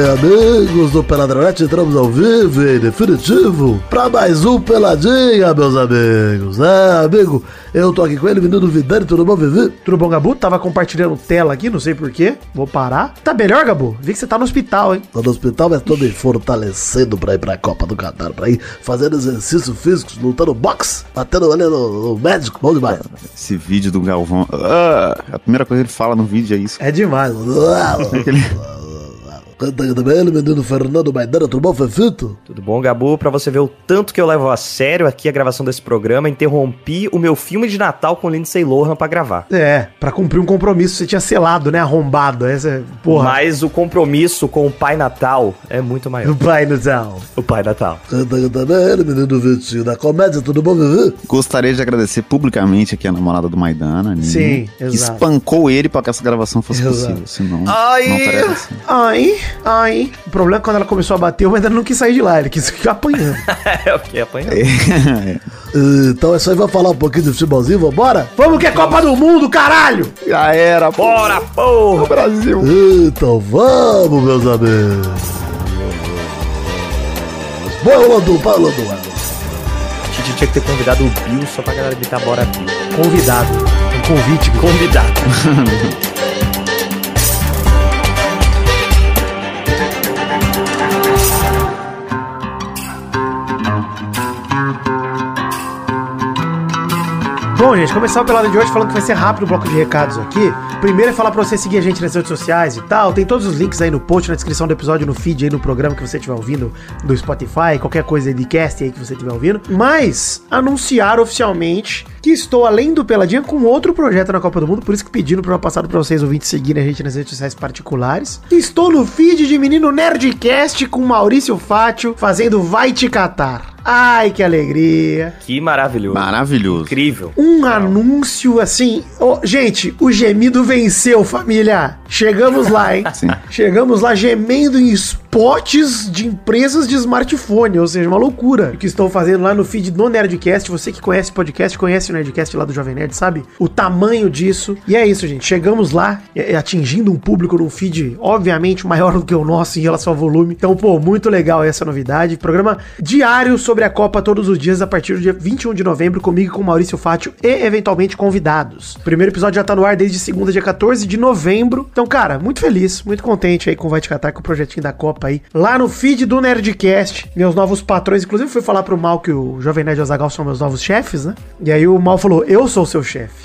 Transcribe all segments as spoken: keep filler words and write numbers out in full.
amigos do Peladronete, entramos ao vivo e definitivo pra mais um Peladinha, meus amigos. É, amigo, eu tô aqui com ele, menino Vidani, tudo bom, Vivi? Tudo bom, Gabu? Tava compartilhando tela aqui, não sei porquê, vou parar. Tá melhor, Gabu? Vi que você tá no hospital, hein? Tô no hospital, mas tô me fortalecendo pra ir pra Copa do Catar, pra ir fazendo exercícios físicos, lutando boxe, batendo ali no, no médico, bom demais. Esse vídeo do Galvão, ah, a primeira coisa que ele fala no vídeo é isso. É demais. Aquele... Canta aí também ele, menino Fernando Maidana, tudo bom, Fefito? Tudo bom, Gabu? Pra você ver o tanto que eu levo a sério aqui a gravação desse programa, interrompi o meu filme de Natal com Lindsay Lohan pra gravar. É, pra cumprir um compromisso você tinha selado, né? Arrombado. Essa, porra. Mas o compromisso com o Pai Natal é muito maior. O Pai Natal. O Pai Natal. Canta aí também ele, menino Vitinho da comédia, tudo bom, Vivi? Gostaria de agradecer publicamente aqui a namorada do Maidana, Nini, Sim, que exato. espancou ele pra que essa gravação fosse Exato. possível, senão Ai, não estaria assim. ai, ai. O problema é que quando ela começou a bater, eu ainda não quis sair de lá, ele quis ficar apanhando. É o que? Apanhando? Então é isso aí, vamos falar um pouquinho de futebolzinho, vambora? Vamos que é Copa do Mundo, caralho! Já era, Bora, porra! Brasil! Então vamos, meus amigos. Vai, Rolando, vai, Rolando. A gente tinha que ter convidado o Bill só pra galera gritar bora, Bill. Convidado. Um convite. Convidado. Bom, gente, começar o Pelada de hoje falando que vai ser rápido o bloco de recados aqui. Primeiro é falar pra você seguir a gente nas redes sociais e tal. Tem todos os links aí no post, na descrição do episódio, no feed aí, no programa que você estiver ouvindo, do Spotify, qualquer coisa aí de cast aí que você estiver ouvindo. Mas, anunciar oficialmente que estou, além do Peladinha, com outro projeto na Copa do Mundo, por isso que pedindo pro ano passado pra vocês ouvintes seguirem a gente nas redes sociais particulares. Estou no feed de Menino Nerdcast com Maurício Fátio, fazendo Vai Te Catar. Ai, que alegria. Que maravilhoso. Maravilhoso. Incrível. Um anúncio assim... Oh, gente, o gemido venceu, família. Chegamos lá, hein? Sim. Chegamos lá gemendo em spots de empresas de smartphone, ou seja, uma loucura. O que estou fazendo lá no feed do Nerdcast. Você que conhece o podcast, conhece o Nerdcast lá do Jovem Nerd, sabe o tamanho disso. E é isso, gente. Chegamos lá, atingindo um público num feed, obviamente, maior do que o nosso em relação ao volume. Então, pô, muito legal essa novidade. Programa diário sobre a Copa todos os dias a partir do dia vinte e um de novembro, comigo, com o Maurício Fátio e, eventualmente, convidados. O primeiro episódio já tá no ar desde segunda, dia quatorze de novembro. Então, cara, muito feliz, muito contente aí com o Vai Te Catar, com o projetinho da Copa aí. Lá no feed do Nerdcast, meus novos patrões. Inclusive, fui falar pro Mal que o Jovem Nerd e o Azaghal são meus novos chefes, né? E aí o Mal falou, eu sou o seu chefe.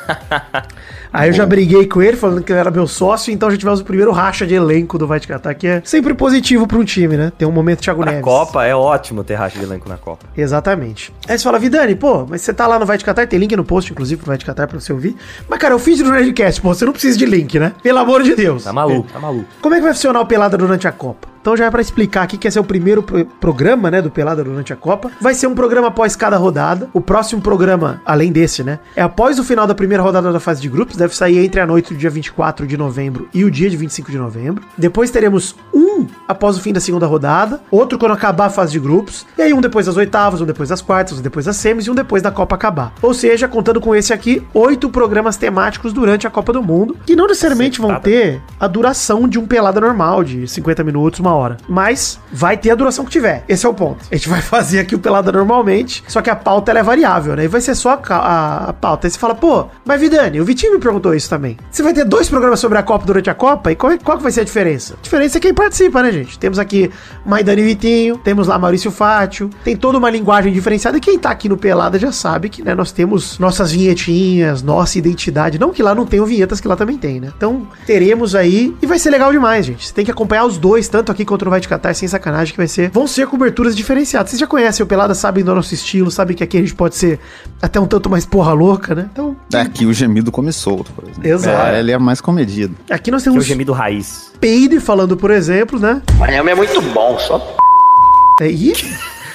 Aí eu já briguei com ele, falando que ele era meu sócio, então já tivemos o primeiro racha de elenco do Vai Te Catar, que é sempre positivo pra um time, né? Tem um momento Thiago Na Neves. Copa é ótimo ter racha de elenco na Copa. Exatamente. Aí você fala, Vidani, pô, mas você tá lá no Vai Te Catar, tem link no post, inclusive, pro Vai Te Catar pra você ouvir. Mas, cara, eu fiz no Nerdcast, pô, você não precisa de link, né? Pelo amor de Deus. Tá maluco, tá maluco. Como é que vai funcionar o Pelada durante a Copa? Então já é pra explicar aqui que esse é o primeiro pro- programa, né, do Pelada durante a Copa. Vai ser um programa após cada rodada. O próximo programa, além desse, né, é após o final da primeira rodada da fase de grupos. Deve sair entre a noite do dia vinte e quatro de novembro e o dia de vinte e cinco de novembro. Depois teremos um após o fim da segunda rodada, outro quando acabar a fase de grupos, e aí um depois das oitavas, um depois das quartas, um depois das semis e um depois da Copa acabar. Ou seja, contando com esse aqui, oito programas temáticos durante a Copa do Mundo, que não necessariamente vão ter a duração de um Pelada normal, de cinquenta minutos, uma hora. Mas vai ter a duração que tiver. Esse é o ponto. A gente vai fazer aqui o Pelada normalmente, só que a pauta ela é variável, né? E vai ser só a, ca- a, a pauta. Aí você fala, pô, mas Vidani, o Vitinho me perguntou isso também. Você vai ter dois programas sobre a Copa durante a Copa? E qual, é- qual que vai ser a diferença? A diferença é quem participa, né, gente? Temos aqui Maidana e Vitinho, temos lá Maurício Fátio, tem toda uma linguagem diferenciada. E quem tá aqui no Pelada já sabe que, né, nós temos nossas vinhetinhas, nossa identidade. Não que lá não tenham vinhetas, que lá também tem, né? Então, teremos aí, e vai ser legal demais, gente. Você tem que acompanhar os dois, tanto aqui quanto no Vai Te Catar, sem sacanagem, que vai ser... Vão ser coberturas diferenciadas. Vocês já conhecem o Pelada, sabem do nosso estilo, sabem que aqui a gente pode ser até um tanto mais porra louca, né? Então... Aqui o gemido come solto, por exemplo. Exato. É, ele é mais comedido. Aqui nós Que é o temos gemido raiz. Peide falando, por exemplo, né? Miami é muito bom, só É, ih,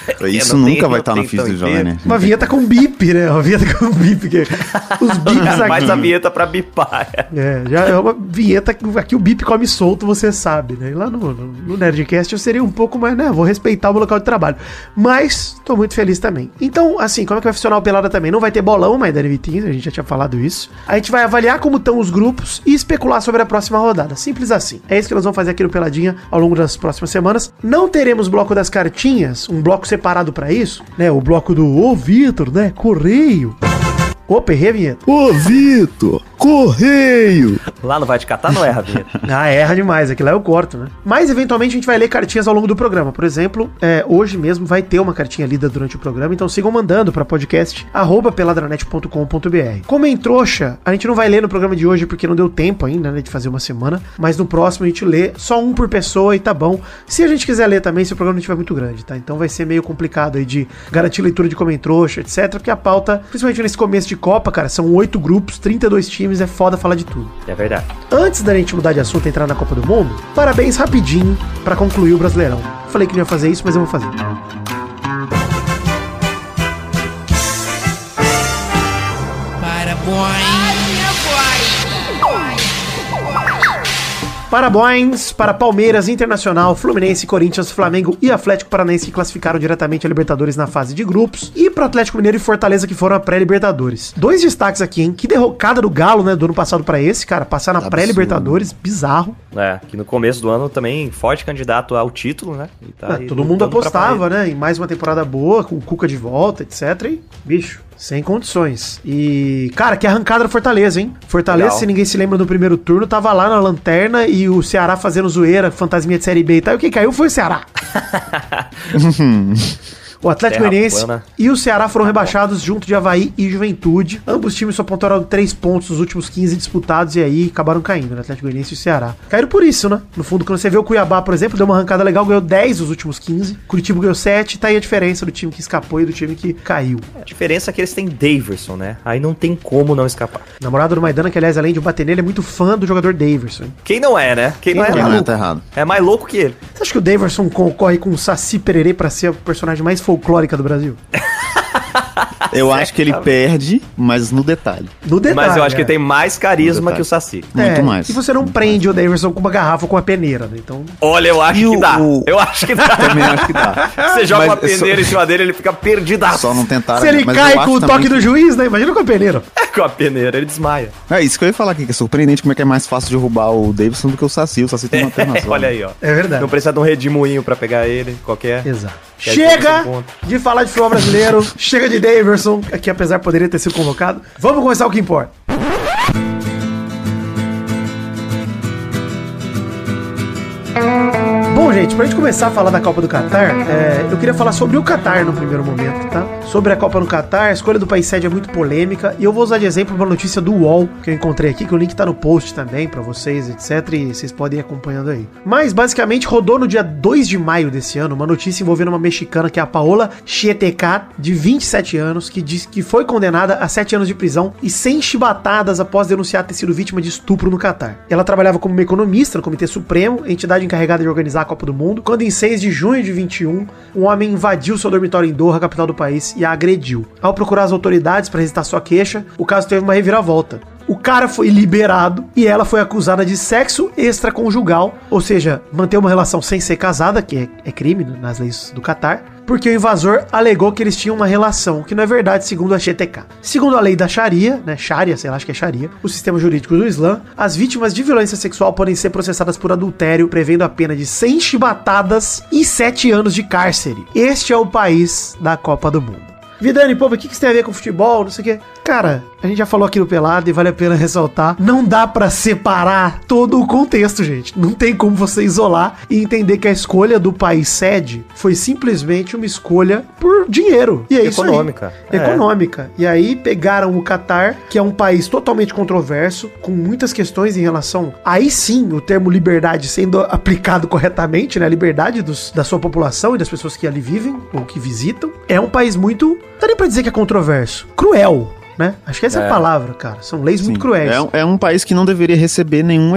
Isso não nunca tem- vai estar não no tem Fizz do tão Jovem inteiro. Nerd. Uma vinheta com bip, né? Uma vinheta com bip. Que os bips aqui. Faz a vinheta pra bipar. É, já é uma vinheta que aqui o bip come solto, você sabe, né? E lá no, no, no Nerdcast eu seria um pouco mais, né? Vou respeitar o meu local de trabalho. Mas tô muito feliz também. Então, assim, como é que vai funcionar o Pelada também? Não vai ter bolão, mas Dani Vitinho, a gente já tinha falado isso. A gente vai avaliar como estão os grupos e especular sobre a próxima rodada. Simples assim. É isso que nós vamos fazer aqui no Peladinha ao longo das próximas semanas. Não teremos bloco das cartinhas, um bloco separado pra isso, né? O bloco do Ô Vitor, né? Correio. Opa, errei a vinheta. Ô, Vitor, correio! Lá no Vai Te Catar não erra a vinheta. Ah, erra demais, aqui lá eu corto, né? Mas eventualmente a gente vai ler cartinhas ao longo do programa. Por exemplo, é, hoje mesmo vai ter uma cartinha lida durante o programa, então sigam mandando para podcast arroba peladranet ponto com ponto br. Como em trouxa, a gente não vai ler no programa de hoje porque não deu tempo ainda, né, de fazer uma semana, mas no próximo a gente lê só um por pessoa e tá bom. Se a gente quiser ler também, se o programa não estiver muito grande, tá? Então vai ser meio complicado aí de garantir leitura de como em trouxa, etcétera, porque a pauta, principalmente nesse começo de Copa, cara, são oito grupos, trinta e dois times, é foda falar de tudo. É verdade. Antes da gente mudar de assunto e entrar na Copa do Mundo, parabéns rapidinho pra concluir o Brasileirão. Falei que não ia fazer isso, mas eu vou fazer. Parabéns para Palmeiras, Internacional, Fluminense, Corinthians, Flamengo e Atlético Paranaense que classificaram diretamente a Libertadores na fase de grupos. E para Atlético Mineiro e Fortaleza que foram a pré-Libertadores. Dois destaques aqui, hein? Que derrocada do Galo, né? Do ano passado para esse, cara. Passar na Absurdo. pré-Libertadores, bizarro. É, que no começo do ano também forte candidato ao título, né? E tá Ah, aí todo mundo lutando pra apostava, né? Em mais uma temporada boa, com o Cuca de volta, etcétera. E, bicho, sem condições. E, cara, que arrancada do Fortaleza, hein? Fortaleza, Legal. se ninguém se lembra do primeiro turno, tava lá na lanterna e o Ceará fazendo zoeira, fantasminha de Série B e tal. E quem caiu foi o Ceará. O Atlético Terra Goianiense plana. e o Ceará foram rebaixados junto de Avaí e Juventude. Ambos times só pontuaram três pontos nos últimos quinze disputados e aí acabaram caindo, né? Atlético Goianiense e o Ceará. Caíram por isso, né? No fundo, quando você vê o Cuiabá, por exemplo, deu uma arrancada legal, ganhou dez nos últimos quinze. Curitiba ganhou sete, tá aí a diferença do time que escapou e do time que caiu. A diferença é que eles têm Daverson, né? Aí não tem como não escapar. Namorado do Maidana, que aliás, além de bater nele, é muito fã do jogador Daverson. Quem não é, né? Quem, não é, Quem é não é, maluco. tá errado. É mais louco que ele. Você acha que o Daverson concorre com o Saci Pererê pra ser a personagem mais folclórica do Brasil? Eu acho que ele perde, mas no detalhe. No detalhe. Mas eu acho que é. ele tem mais carisma No que o Saci. Muito É, mais. E você não prende o Daverson com uma garrafa ou com uma peneira, né? Então. Olha, eu acho E que o- dá. o- Eu acho que dá. Também acho que dá. Você joga Mas uma peneira só- em cima dele, ele fica perdidaço. Só não tentaram. Se ele mas cai eu com acho o também toque do juiz, né? Imagina com a peneira. Com a peneira, ele desmaia. É isso que eu ia falar aqui, que é surpreendente como é que é mais fácil derrubar o Davidson do que o Saci. O Saci tem uma perna só. Olha aí, ó. É verdade. Não precisa de um redemoinho pra pegar ele, qualquer. Exato. Que aí Chega você ponto. de falar de futebol brasileiro. Chega de Daverson, que apesar poderia ter sido convocado. Vamos começar o que importa. Bom, gente, pra gente começar a falar da Copa do Catar, é, eu queria falar sobre o Catar no primeiro momento, tá? Sobre a Copa no Catar, a escolha do país sede é muito polêmica, e eu vou usar de exemplo uma notícia do U O L que eu encontrei aqui, que o link tá no post também pra vocês, etcétera, e vocês podem ir acompanhando aí. Mas, basicamente, rodou no dia dois de maio desse ano uma notícia envolvendo uma mexicana, que é a Paola Chietecat, de vinte e sete anos, que diz que foi condenada a sete anos de prisão e cem chibatadas após denunciar ter sido vítima de estupro no Catar. Ela trabalhava como uma economista no Comitê Supremo, entidade encarregada de organizar a Copa do Mundo, quando em seis de junho de vinte e um, um homem invadiu seu dormitório em Doha, capital do país, e a agrediu. Ao procurar as autoridades para registrar sua queixa, o caso teve uma reviravolta. O cara foi liberado e ela foi acusada de sexo extraconjugal, ou seja, manter uma relação sem ser casada, que é, é crime nas leis do Catar, porque o invasor alegou que eles tinham uma relação, que não é verdade, segundo a G T K. Segundo a lei da Sharia, né, Sharia, sei lá, acho que é Sharia, o sistema jurídico do Islã, as vítimas de violência sexual podem ser processadas por adultério, prevendo a pena de cem chibatadas e sete anos de cárcere. Este é o país da Copa do Mundo. Vidani, pô, o que, que isso tem a ver com futebol, não sei o quê? Cara, a gente já falou aqui no Pelado e vale a pena ressaltar, não dá pra separar todo o contexto, gente. Não tem como você isolar e entender que a escolha do país sede foi simplesmente uma escolha por dinheiro. E é isso aí. Econômica. É. Econômica. E aí pegaram o Catar, que é um país totalmente controverso, com muitas questões em relação, aí sim, o termo liberdade sendo aplicado corretamente, né? A liberdade dos, da sua população e das pessoas que ali vivem ou que visitam. É um país muito, não dá nem pra dizer que é controverso, cruel, né? Acho que essa é, é a palavra, cara. São leis Sim. muito cruéis. É, é um país que não deveria receber nenhum evento.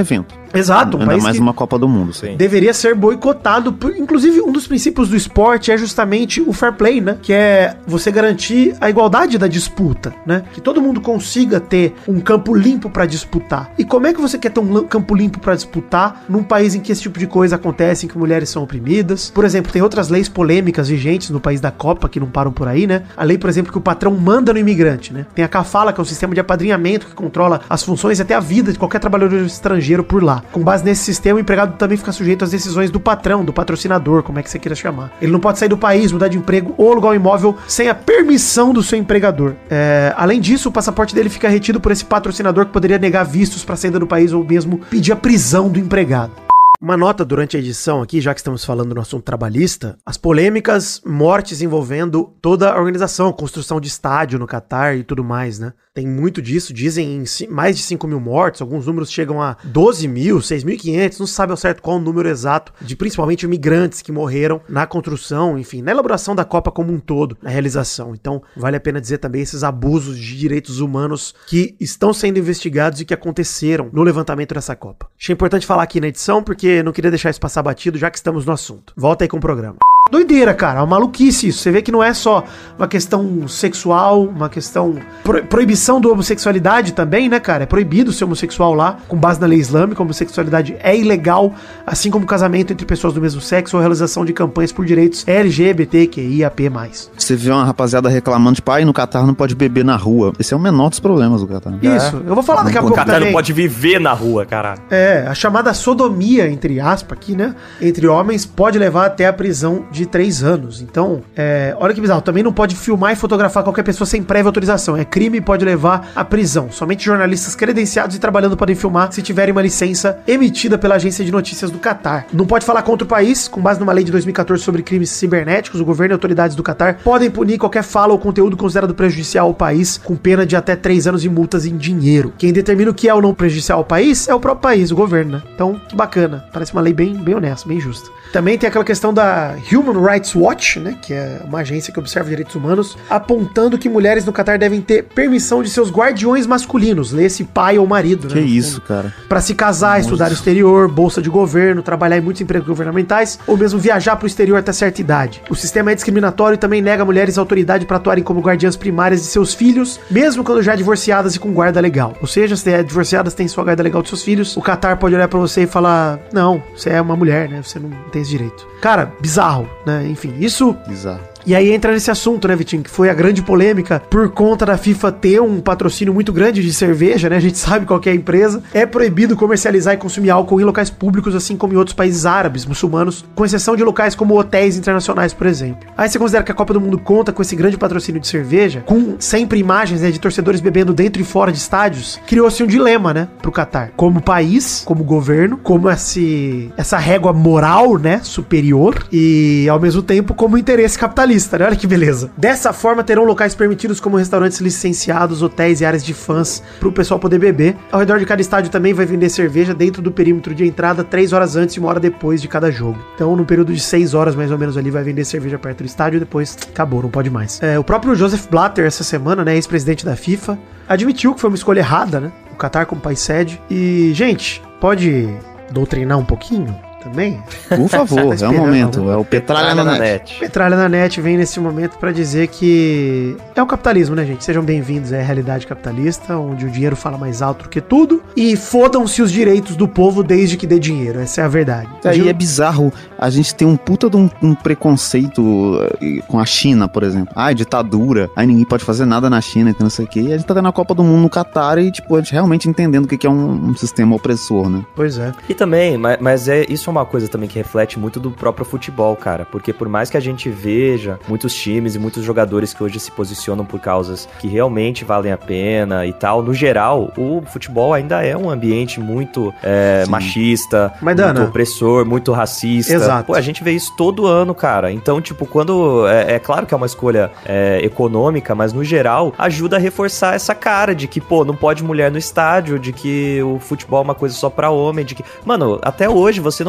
Exato, um Ainda país mais que uma Copa do Mundo. Sim. deveria ser boicotado. Por, inclusive, um dos princípios do esporte é justamente o fair play, né? Que é você garantir a igualdade da disputa, né? Que todo mundo consiga ter um campo limpo pra disputar. E como é que você quer ter um campo limpo pra disputar num país em que esse tipo de coisa acontece, em que mulheres são oprimidas? Por exemplo, tem outras leis polêmicas vigentes no país da Copa que não param por aí, né? A lei, por exemplo, que o patrão manda no imigrante, né? Tem a Kafala, que é um sistema de apadrinhamento que controla as funções e até a vida de qualquer trabalhador estrangeiro por lá. Com base nesse sistema, o empregado também fica sujeito às decisões do patrão, do patrocinador, como é que você queira chamar. Ele não pode sair do país, mudar de emprego ou alugar um imóvel sem a permissão do seu empregador. É, além disso, o passaporte dele fica retido por esse patrocinador que poderia negar vistos para saída do país ou mesmo pedir a prisão do empregado. Uma nota durante a edição aqui, já que estamos falando no assunto trabalhista, as polêmicas, mortes envolvendo toda a organização, construção de estádio no Catar e tudo mais, né? Tem muito disso, dizem em mais de cinco mil mortes, alguns números chegam a doze mil, seis mil e quinhentos, não se sabe ao certo qual o número exato, de principalmente imigrantes que morreram na construção, enfim, na elaboração da Copa como um todo, na realização. Então, vale a pena dizer também esses abusos de direitos humanos que estão sendo investigados e que aconteceram no levantamento dessa Copa. Achei importante falar aqui na edição, porque não queria deixar isso passar batido, já que estamos no assunto. Volta aí com o programa. Doideira, cara, uma maluquice isso. Você vê que não é só uma questão sexual, uma questão... Pro, proibição da homossexualidade também, né, cara? É proibido ser homossexual lá, com base na lei islâmica. A homossexualidade é ilegal, assim como casamento entre pessoas do mesmo sexo ou realização de campanhas por direitos L G B T Q I A P mais. Você vê uma rapaziada reclamando, tipo, ai, no Catar não pode beber na rua. Esse é o menor dos problemas do Catar. Isso, eu vou falar daqui a O pouco Catar também. não pode viver na rua, caralho. É, a chamada sodomia, entre aspas aqui, né, entre homens, pode levar até a prisão de três anos. Então, é, olha que bizarro, também não pode filmar e fotografar qualquer pessoa sem prévia autorização. É crime e pode levar à prisão. Somente jornalistas credenciados e trabalhando podem filmar se tiverem uma licença emitida pela agência de notícias do Catar. Não pode falar contra o país, com base numa lei de dois mil e catorze sobre crimes cibernéticos. O governo e autoridades do Catar podem punir qualquer fala ou conteúdo considerado prejudicial ao país, com pena de até três anos e multas em dinheiro. Quem determina o que é ou não prejudicial ao país é o próprio país, o governo, né? Então, que bacana. Parece uma lei bem, bem honesta, bem justa. Também tem aquela questão da Human Rights Watch, né, que é uma agência que observa direitos humanos, apontando que mulheres no Catar devem ter permissão de seus guardiões masculinos, lê-se pai ou marido, né? Que isso, cara. Pra se casar, estudar no exterior, bolsa de governo, trabalhar em muitos empregos governamentais, ou mesmo viajar pro exterior até certa idade. O sistema é discriminatório e também nega a mulheres autoridade para atuarem como guardiãs primárias de seus filhos, mesmo quando já divorciadas e com guarda legal. Ou seja, se é divorciadas, tem sua guarda legal de seus filhos, o Catar pode olhar pra você e falar, não, você é uma mulher, né, você não tem esse direito. Cara, bizarro, né, enfim, isso... Bizarro. E aí entra nesse assunto, né, Vitinho, que foi a grande polêmica por conta da FIFA ter um patrocínio muito grande de cerveja, né, a gente sabe qual que é a empresa. É proibido comercializar e consumir álcool em locais públicos, assim como em outros países árabes, muçulmanos, com exceção de locais como hotéis internacionais, por exemplo. Aí você considera que a Copa do Mundo conta com esse grande patrocínio de cerveja, com sempre imagens, né, de torcedores bebendo dentro e fora de estádios, criou-se um dilema, né, pro Catar. Como país, como governo, como esse, essa régua moral, né, superior, e ao mesmo tempo como interesse capitalista. Né? Olha que beleza. Dessa forma, terão locais permitidos como restaurantes licenciados, hotéis e áreas de fãs para o pessoal poder beber. Ao redor de cada estádio também vai vender cerveja dentro do perímetro de entrada, três horas antes e uma hora depois de cada jogo. Então, no período de seis horas, mais ou menos ali, vai vender cerveja perto do estádio e depois acabou, não pode mais. É, o próprio Joseph Blatter, essa semana, né, ex-presidente da FIFA, admitiu que foi uma escolha errada, né? O Catar como país sede. E, gente, pode doutrinar um pouquinho? Também? Por favor, é o momento. É o Petralha na, na net. net. Petralha na net vem nesse momento pra dizer que é o capitalismo, né, gente? Sejam bem-vindos à realidade capitalista, onde o dinheiro fala mais alto do que tudo. E fodam-se os direitos do povo desde que dê dinheiro. Essa é a verdade. Aí é bizarro. A gente tem um puta de um, um preconceito com a China, por exemplo. Ah, ditadura. Aí ninguém pode fazer nada na China, então não sei o quê. E a gente tá tendo a Copa do Mundo no Catar e, tipo, a gente realmente entendendo o que é um, um sistema opressor, né? Pois é. E também, mas, mas é isso é uma coisa também que reflete muito do próprio futebol, cara, porque por mais que a gente veja muitos times e muitos jogadores que hoje se posicionam por causas que realmente valem a pena e tal, no geral, o futebol ainda é um ambiente muito é, machista, Maidana, muito opressor, muito racista. Exato. Pô, a gente vê isso todo ano, cara. Então, tipo, quando... É, é claro que é uma escolha é, econômica, mas no geral, ajuda a reforçar essa cara de que, pô, não pode mulher no estádio, de que o futebol é uma coisa só pra homem, de que... Mano, até hoje você não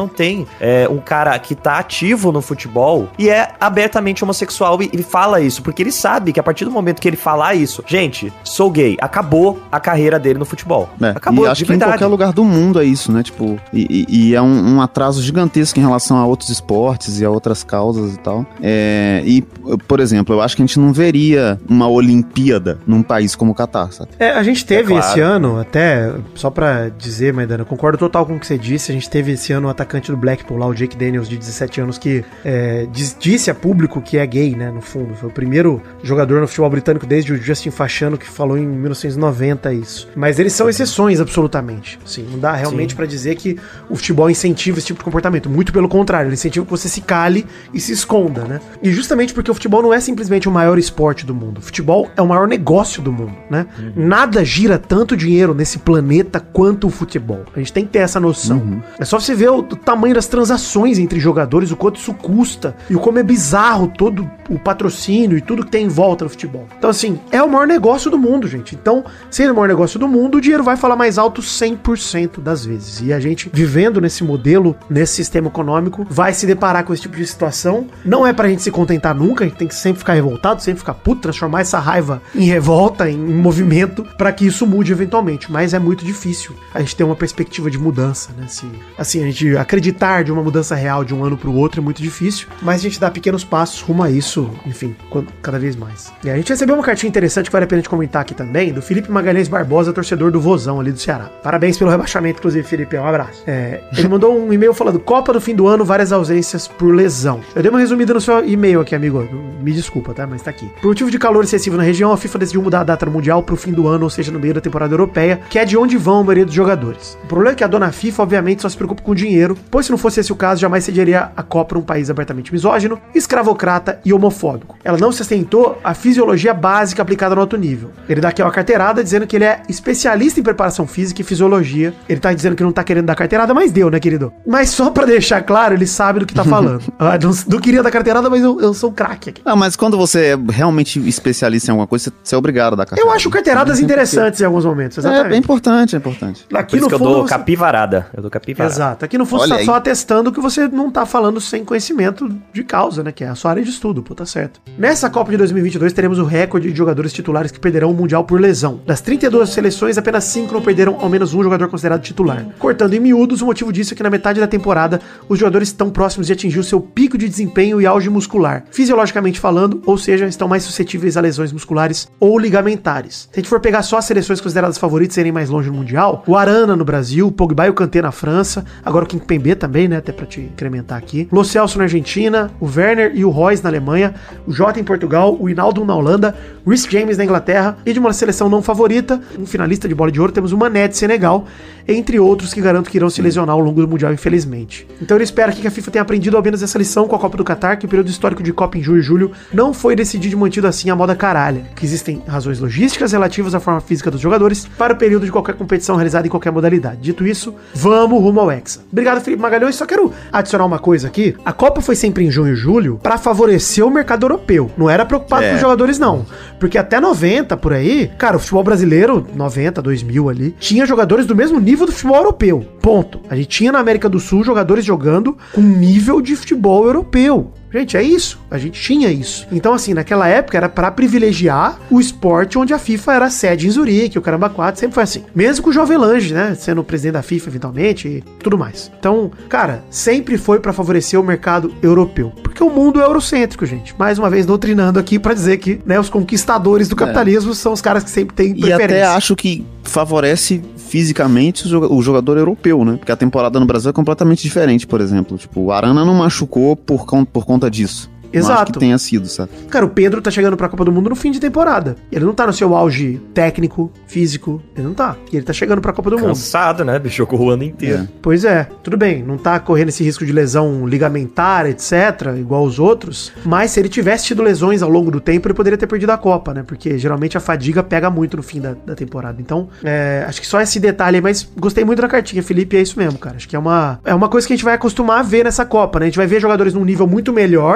tem é, um cara que tá ativo no futebol e é abertamente homossexual e, e fala isso, porque ele sabe que a partir do momento que ele falar isso, gente, sou gay, acabou a carreira dele no futebol. É, acabou, e acho que em qualquer lugar do mundo é isso, né? Tipo, e, e, e é um, um atraso gigantesco em relação a outros esportes e a outras causas e tal. É, e, por exemplo, eu acho que a gente não veria uma Olimpíada num país como o Catar, sabe? É, a gente teve É claro. esse ano, até, só pra dizer, Maidana, concordo total com o que você disse, a gente teve esse ano o atacante do Blackpool lá, o Jake Daniels, de dezessete anos, que é, diz, disse a público que é gay, né, no fundo. Foi o primeiro jogador no futebol britânico desde o Justin Fashanu, que falou em mil novecentos e noventa isso. Mas eles são exceções, absolutamente. Assim, não dá realmente Sim. pra dizer que o futebol incentiva esse tipo de comportamento. Muito pelo contrário, ele incentiva que você se cale e se esconda, né? E justamente porque o futebol não é simplesmente o maior esporte do mundo. O futebol é o maior negócio do mundo, né? Uhum. Nada gira tanto dinheiro nesse planeta quanto o futebol. A gente tem que ter essa noção. Uhum. É só você ver o, o tamanho das transações entre jogadores, o quanto isso custa e o como é bizarro todo o patrocínio e tudo que tem em volta no futebol. Então, assim, é o maior negócio do mundo, gente. Então, se é o maior negócio do mundo, o dinheiro vai falar mais alto cem por cento das vezes. E a gente, vivendo nesse modelo, nesse sistema econômico, vai se deparar com esse tipo de situação. Não é pra gente se contentar nunca, a gente tem que sempre ficar revoltado, sempre ficar puto, transformar essa raiva em revolta, em movimento, pra que isso mude eventualmente. Mas é muito difícil a gente ter uma perspectiva de mudança, né? Se, assim, a gente acreditar de uma mudança real de um ano pro outro é muito difícil, mas a gente dá pequenos passos rumo a isso, enfim, cada vez mais. E a gente recebeu uma cartinha interessante que vale a pena a gente comentar aqui também, do Felipe Magalhães Barbosa, torcedor do Vozão ali do Ceará. Parabéns pelo rebaixamento, inclusive, Felipe, um abraço. É, ele mandou um e-mail falando, Copa do fim do ano, várias ausências por lesão. Eu dei uma resumida no seu e-mail aqui, amigo, me desculpa, tá? Mas tá aqui. Por motivo de calor excessivo na região, a FIFA decidiu mudar a data do Mundial pro fim do ano, ou seja, no meio da temporada europeia, que é de onde vão a maioria dos jogadores. O problema é que a dona FIFA, obviamente, só se preocupa com dinheiro, pois se não fosse esse o caso, jamais cederia a Copa para um país abertamente misógino, escravocrata e homofóbico. Ela não se atentou à fisiologia básica aplicada no alto nível. Ele dá aqui uma carteirada dizendo que ele é especialista em preparação física e fisiologia. Ele tá dizendo que não tá querendo dar carteirada, mas deu, né, querido? Mas só pra deixar claro, ele sabe do que tá falando. ah, não, não queria dar carteirada, mas eu, eu sou um craque aqui. Ah, mas quando você é realmente especialista em alguma coisa, você é obrigado a dar carteirada. Eu acho carteiradas interessantes em alguns momentos, exatamente. É, é importante, é importante. Aqui Por isso no que fundo, eu dou você... capivarada. Eu dou capivarada. Exato. Aqui no fundo você tá só atestando que você não tá falando sem conhecimento de causa, né? Que é a sua área de estudo, pô, tá certo. Nessa Copa de dois mil e vinte e dois teremos o recorde de jogadores titulares que perderão o Mundial por lesão. Das trinta e duas seleções, apenas cinco não perderam ao menos um jogador considerado titular. Cortando em miúdos, o motivo disso é que na metade da temporada, os jogadores estão próximos de atingir o seu pico de desempenho e auge muscular, fisiologicamente falando, ou seja, estão mais suscetíveis a lesões musculares ou ligamentares. Se a gente for pegar só as seleções consideradas favoritas serem mais longe no Mundial, o Arana no Brasil, o Pogba e o Kanté na França, agora o Kimpembe também, né, até pra te incrementar aqui, Lo Celso na Argentina, o Werner e o Royce na Alemanha, o Jota em Portugal, o Hinaldo na Holanda, o Reece James na Inglaterra, e de uma seleção não favorita, um finalista de bola de ouro, temos o Mané de Senegal, entre outros que garanto que irão se lesionar ao longo do Mundial, infelizmente. Então ele espera aqui que a FIFA tenha aprendido ao menos essa lição com a Copa do Catar, que o período histórico de Copa em junho e julho não foi decidido e mantido assim a moda caralha, que existem razões logísticas relativas à forma física dos jogadores para o período de qualquer competição realizada em qualquer modalidade. Dito isso, vamos rumo ao Hexa. Obrigado, Felipe Magalhães. Só quero adicionar uma coisa aqui. A Copa foi sempre em junho e julho para favorecer o mercado europeu. Não era preocupado é. com os jogadores, não. Porque até noventa, por aí, cara, o futebol brasileiro, noventa, dois mil ali, tinha jogadores do mesmo nível do futebol europeu. Ponto. A gente tinha na América do Sul jogadores jogando com nível de futebol europeu. Gente, é isso. A gente tinha isso. Então, assim, naquela época era pra privilegiar o esporte onde a FIFA era sede em Zurique, o Caramba quatro, sempre foi assim. Mesmo com o Jovem Lange, né, sendo presidente da FIFA eventualmente e tudo mais. Então, cara, sempre foi pra favorecer o mercado europeu. Porque o mundo é eurocêntrico, gente. Mais uma vez, doutrinando aqui pra dizer que, né, os conquistadores do capitalismo é. são os caras que sempre têm preferência. E até acho que favorece fisicamente o jogador europeu, né? Porque a temporada no Brasil é completamente diferente, por exemplo. Tipo, o Arana não machucou por conta, por conta disso. Exato. Não acho que tenha sido, sabe? Cara, o Pedro tá chegando pra Copa do Mundo no fim de temporada. Ele não tá no seu auge técnico, físico. Ele não tá. E ele tá chegando pra Copa do Mundo. Cansado, né? Bicho, jogou o ano inteiro. É. Pois é. Tudo bem. Não tá correndo esse risco de lesão ligamentar, etcétera, igual os outros. Mas se ele tivesse tido lesões ao longo do tempo, ele poderia ter perdido a Copa, né? Porque geralmente a fadiga pega muito no fim da, da temporada. Então, é, acho que só esse detalhe aí. Mas gostei muito da cartinha, Felipe. É isso mesmo, cara. Acho que é uma, é uma coisa que a gente vai acostumar a ver nessa Copa, né? A gente vai ver jogadores num nível muito melhor, como você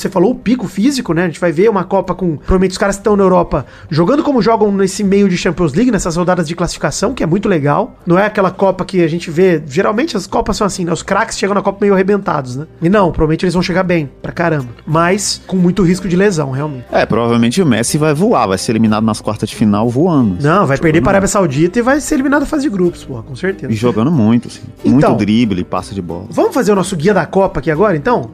você falou, o pico físico, né? A gente vai ver uma Copa com, provavelmente, os caras que estão na Europa jogando como jogam nesse meio de Champions League, nessas rodadas de classificação, que é muito legal. Não é aquela Copa que a gente vê, geralmente as Copas são assim, né? Os craques chegam na Copa meio arrebentados, né? E não, provavelmente eles vão chegar bem, pra caramba. Mas com muito risco de lesão, realmente. É, provavelmente o Messi vai voar, vai ser eliminado nas quartas de final voando. Não, vai perder para a Arábia Saudita e vai ser eliminado na fase de grupos, pô, com certeza. E jogando muito, assim. Então, muito drible, passe de bola. Vamos fazer o nosso guia da Copa aqui agora, então?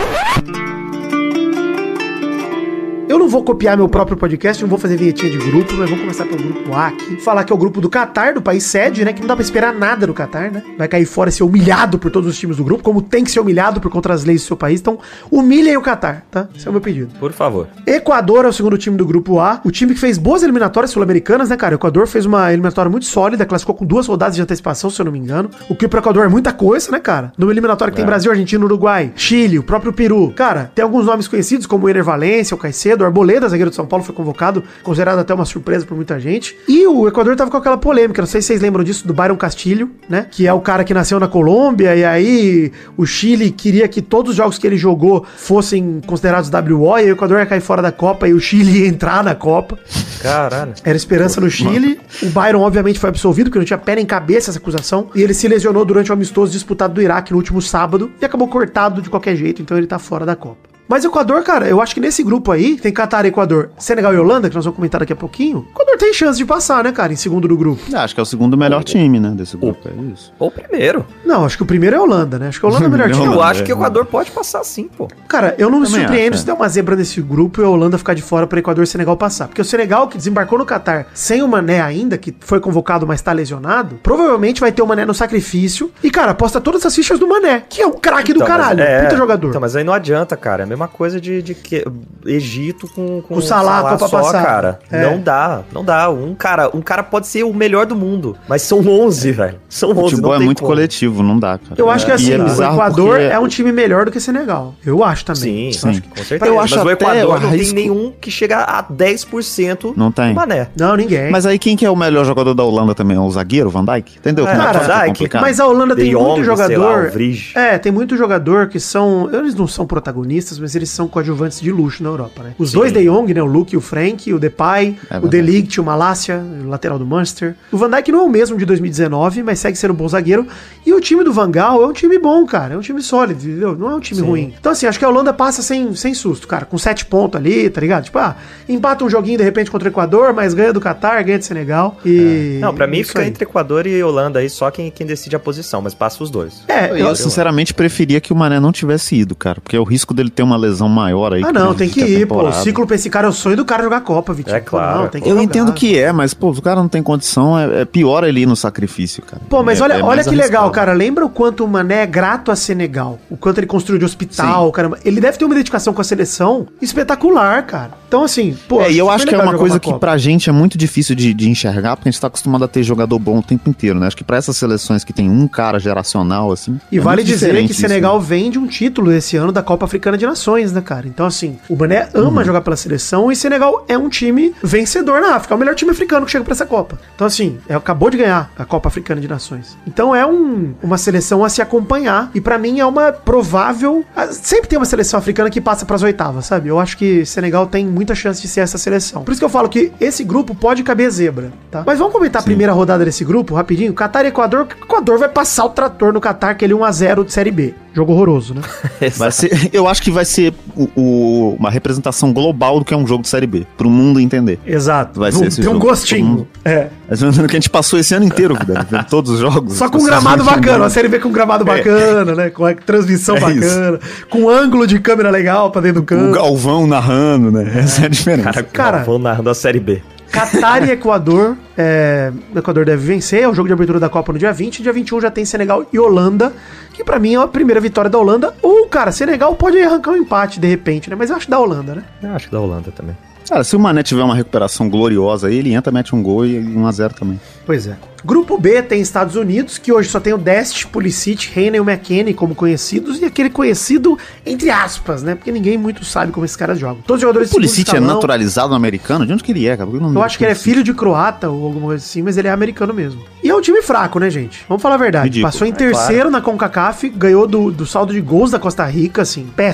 Eu não vou copiar meu próprio podcast, não vou fazer vinhetinha de grupo, mas vamos começar pelo grupo A aqui. Falar que é o grupo do Catar, do país sede, né? Que não dá pra esperar nada do Catar, né? Vai cair fora e ser humilhado por todos os times do grupo, como tem que ser humilhado por contra as leis do seu país. Então, humilhem o Catar, tá? Esse é o meu pedido. Por favor. Equador é o segundo time do grupo A. O time que fez boas eliminatórias sul-americanas, né, cara? O Equador fez uma eliminatória muito sólida, classificou com duas rodadas de antecipação, se eu não me engano. O que pro Equador é muita coisa, né, cara? Numa eliminatória que é. tem Brasil, Argentina, Uruguai, Chile, o próprio Peru. Cara, tem alguns nomes conhecidos, como o Ener Valencia, o Caicedo, o Arboleda, zagueiro de São Paulo, foi convocado, considerado até uma surpresa por muita gente. E o Equador tava com aquela polêmica, não sei se vocês lembram disso, do Byron Castilho, né? Que é o cara que nasceu na Colômbia, e aí o Chile queria que todos os jogos que ele jogou fossem considerados W O, e aí o Equador ia cair fora da Copa, e o Chile ia entrar na Copa. Caralho. Era esperança no Chile. O Byron, obviamente, foi absolvido, porque não tinha pé nem cabeça essa acusação, e ele se lesionou durante o amistoso disputado do Iraque no último sábado, e acabou cortado de qualquer jeito, então ele tá fora da Copa. Mas o Equador, cara, eu acho que nesse grupo aí, tem Catar, Equador, Senegal e Holanda, que nós vamos comentar daqui a pouquinho, o Equador tem chance de passar, né, cara, em segundo do grupo. Ah, acho que é o segundo melhor time, né, desse grupo, é isso. Ou o primeiro. Não, acho que o primeiro é a Holanda, né? Acho que a Holanda é o melhor time. Eu acho que o Equador pode passar sim, pô. Cara, eu não me Também surpreendo acho, se der uma zebra nesse grupo e a Holanda ficar de fora para Equador e Senegal passar. Porque o Senegal, que desembarcou no Catar sem o Mané ainda, que foi convocado, mas tá lesionado, provavelmente vai ter o Mané no sacrifício. E, cara, aposta todas as fichas do Mané, que é um craque do então, caralho, é, puta jogador. Então, mas aí não adianta, cara. É a mesma coisa de, de que Egito com, com o Salah, Salah só, passar. cara. É. Não dá, não dá. Um cara, um cara pode ser o melhor do mundo, mas são onze, velho. São onze, O futebol não é tem muito como. coletivo, não dá, cara. Eu acho que E assim, é o bizarro Equador porque- é um time melhor do que Senegal. Eu acho também. Sim, Sim. acho que com certeza. Eu acho mas o até, Equador eu não arrisco- tem nenhum que chega a dez por cento Não tem. do Mané. Não, ninguém. Mas aí quem que é o melhor jogador da Holanda também? É o zagueiro, Van Dijk? Entendeu? É, Como cara, que fica Van Dijk, complicado? Mas a Holanda De tem Jong, muito jogador. sei lá, o Vrij. É, tem muito jogador que são. Eles não são protagonistas, mas eles são coadjuvantes de luxo na Europa, né? Os Sim. dois De Jong, né? O Luke e o Frank, o Depay, É o De Ligt, o Malásia, o lateral do Manchester. O Van Dijk não é o mesmo de dois mil e dezenove, mas segue sendo um bom zagueiro. E o time do Van Gaal é um time bom, cara. É um time sólido, entendeu? Não é um time Sim. ruim. Então, assim, acho que a Holanda passa sem, sem susto, cara. Com sete pontos ali, tá ligado? Tipo, ah, empata um joguinho de repente contra o Equador, mas ganha do Catar, ganha do Senegal. E. Não, pra mim isso fica aí. entre Equador e Holanda aí, só quem, quem decide a posição, mas passa os dois. É, Eu, eu, sinceramente preferia que o Mané não tivesse ido, cara, porque é o risco dele ter uma lesão maior aí. Ah, não, tem que prejudica a ir, pô. O temporada. ciclo pra esse cara é o sonho do cara jogar Copa, Vitinho. É claro. Pô, não, tem que Eu jogar. entendo que é, mas, pô, o cara não tem condição, é, é pior ele ir no sacrifício, cara. Pô, mas É- olha, é olha mais que legal, arriscado. cara. Lembra o quanto o Mané é grato a Senegal? O quanto ele construiu de hospital, Sim. caramba. Ele deve ter uma dedicação com a seleção espetacular, cara. Então, assim, pô. É, e eu super acho que é legal uma jogar coisa que Copa. pra gente é muito difícil de, de enxergar, porque a gente tá acostumado a ter jogador bom o tempo inteiro, né? Acho que pra essas seleções que tem um cara geracional, assim... E é vale muito dizer diferente que isso, Senegal né? vem de um título esse ano da Copa Africana de Nações, né, cara? Então, assim, o Mané ama Uhum. jogar pela seleção e Senegal é um time vencedor na África. É o melhor time africano que chega pra essa Copa. Então, assim, é, acabou de ganhar a Copa Africana de Nações. Então, é um, uma seleção a se acompanhar e pra mim é uma provável... ah, Sempre tem uma seleção africana que passa pras oitavas, sabe? Eu acho que Senegal tem muita chance de ser essa seleção. Por isso que eu falo que esse grupo pode caber zebra, tá? Mas vamos comentar a primeira rodada desse grupo, rapidinho. Catar e Equador. O Equador vai passar o trator no Catar, aquele um a zero de Série B. Jogo horroroso, né? Vai ser, eu acho que vai ser o, o- uma representação global do que é um jogo de Série B, pro mundo entender. Exato. Vai ser Tem esse um jogo. gostinho. Todo mundo- É. Mas lembrando que a gente passou esse ano inteiro, vida, vendo todos os jogos. Só com um Vocês gramado não bacana, entendem. a Série B com um gramado bacana, né? Com a transmissão É bacana, com um ângulo de câmera legal pra dentro do O campo. Galvão narrando, né? Essa é a diferença. Cara, Cara- cara vão narrando a Série B. Catar e Equador. É, o Equador deve vencer. É o jogo de abertura da Copa no dia vinte. Dia vinte e um já tem Senegal e Holanda. Que pra mim é a primeira vitória da Holanda. Ou, cara, Senegal pode arrancar um empate de repente, né? Mas eu acho da Holanda, né? Eu acho que da Holanda também. Cara, se o Mané tiver uma recuperação gloriosa aí, ele entra, mete um gol e um a zero também. Pois é. Grupo B tem Estados Unidos, que hoje só tem o Dest, Pulisic, Reina e o McKennie como conhecidos, e aquele conhecido entre aspas, né? Porque ninguém muito sabe como esses caras jogam. Todos os jogadores O de segundo Pulisic é escalão. naturalizado americano? De onde que ele é, cara? Por que o nome Eu dele acho que ele é Pulisic? filho de croata ou alguma coisa assim, mas ele é americano mesmo. E é um time fraco, né, gente? Vamos falar a verdade. Ridículo. Passou em É terceiro na CONCACAF, ganhou do, do saldo de gols da Costa Rica, assim, péssimo.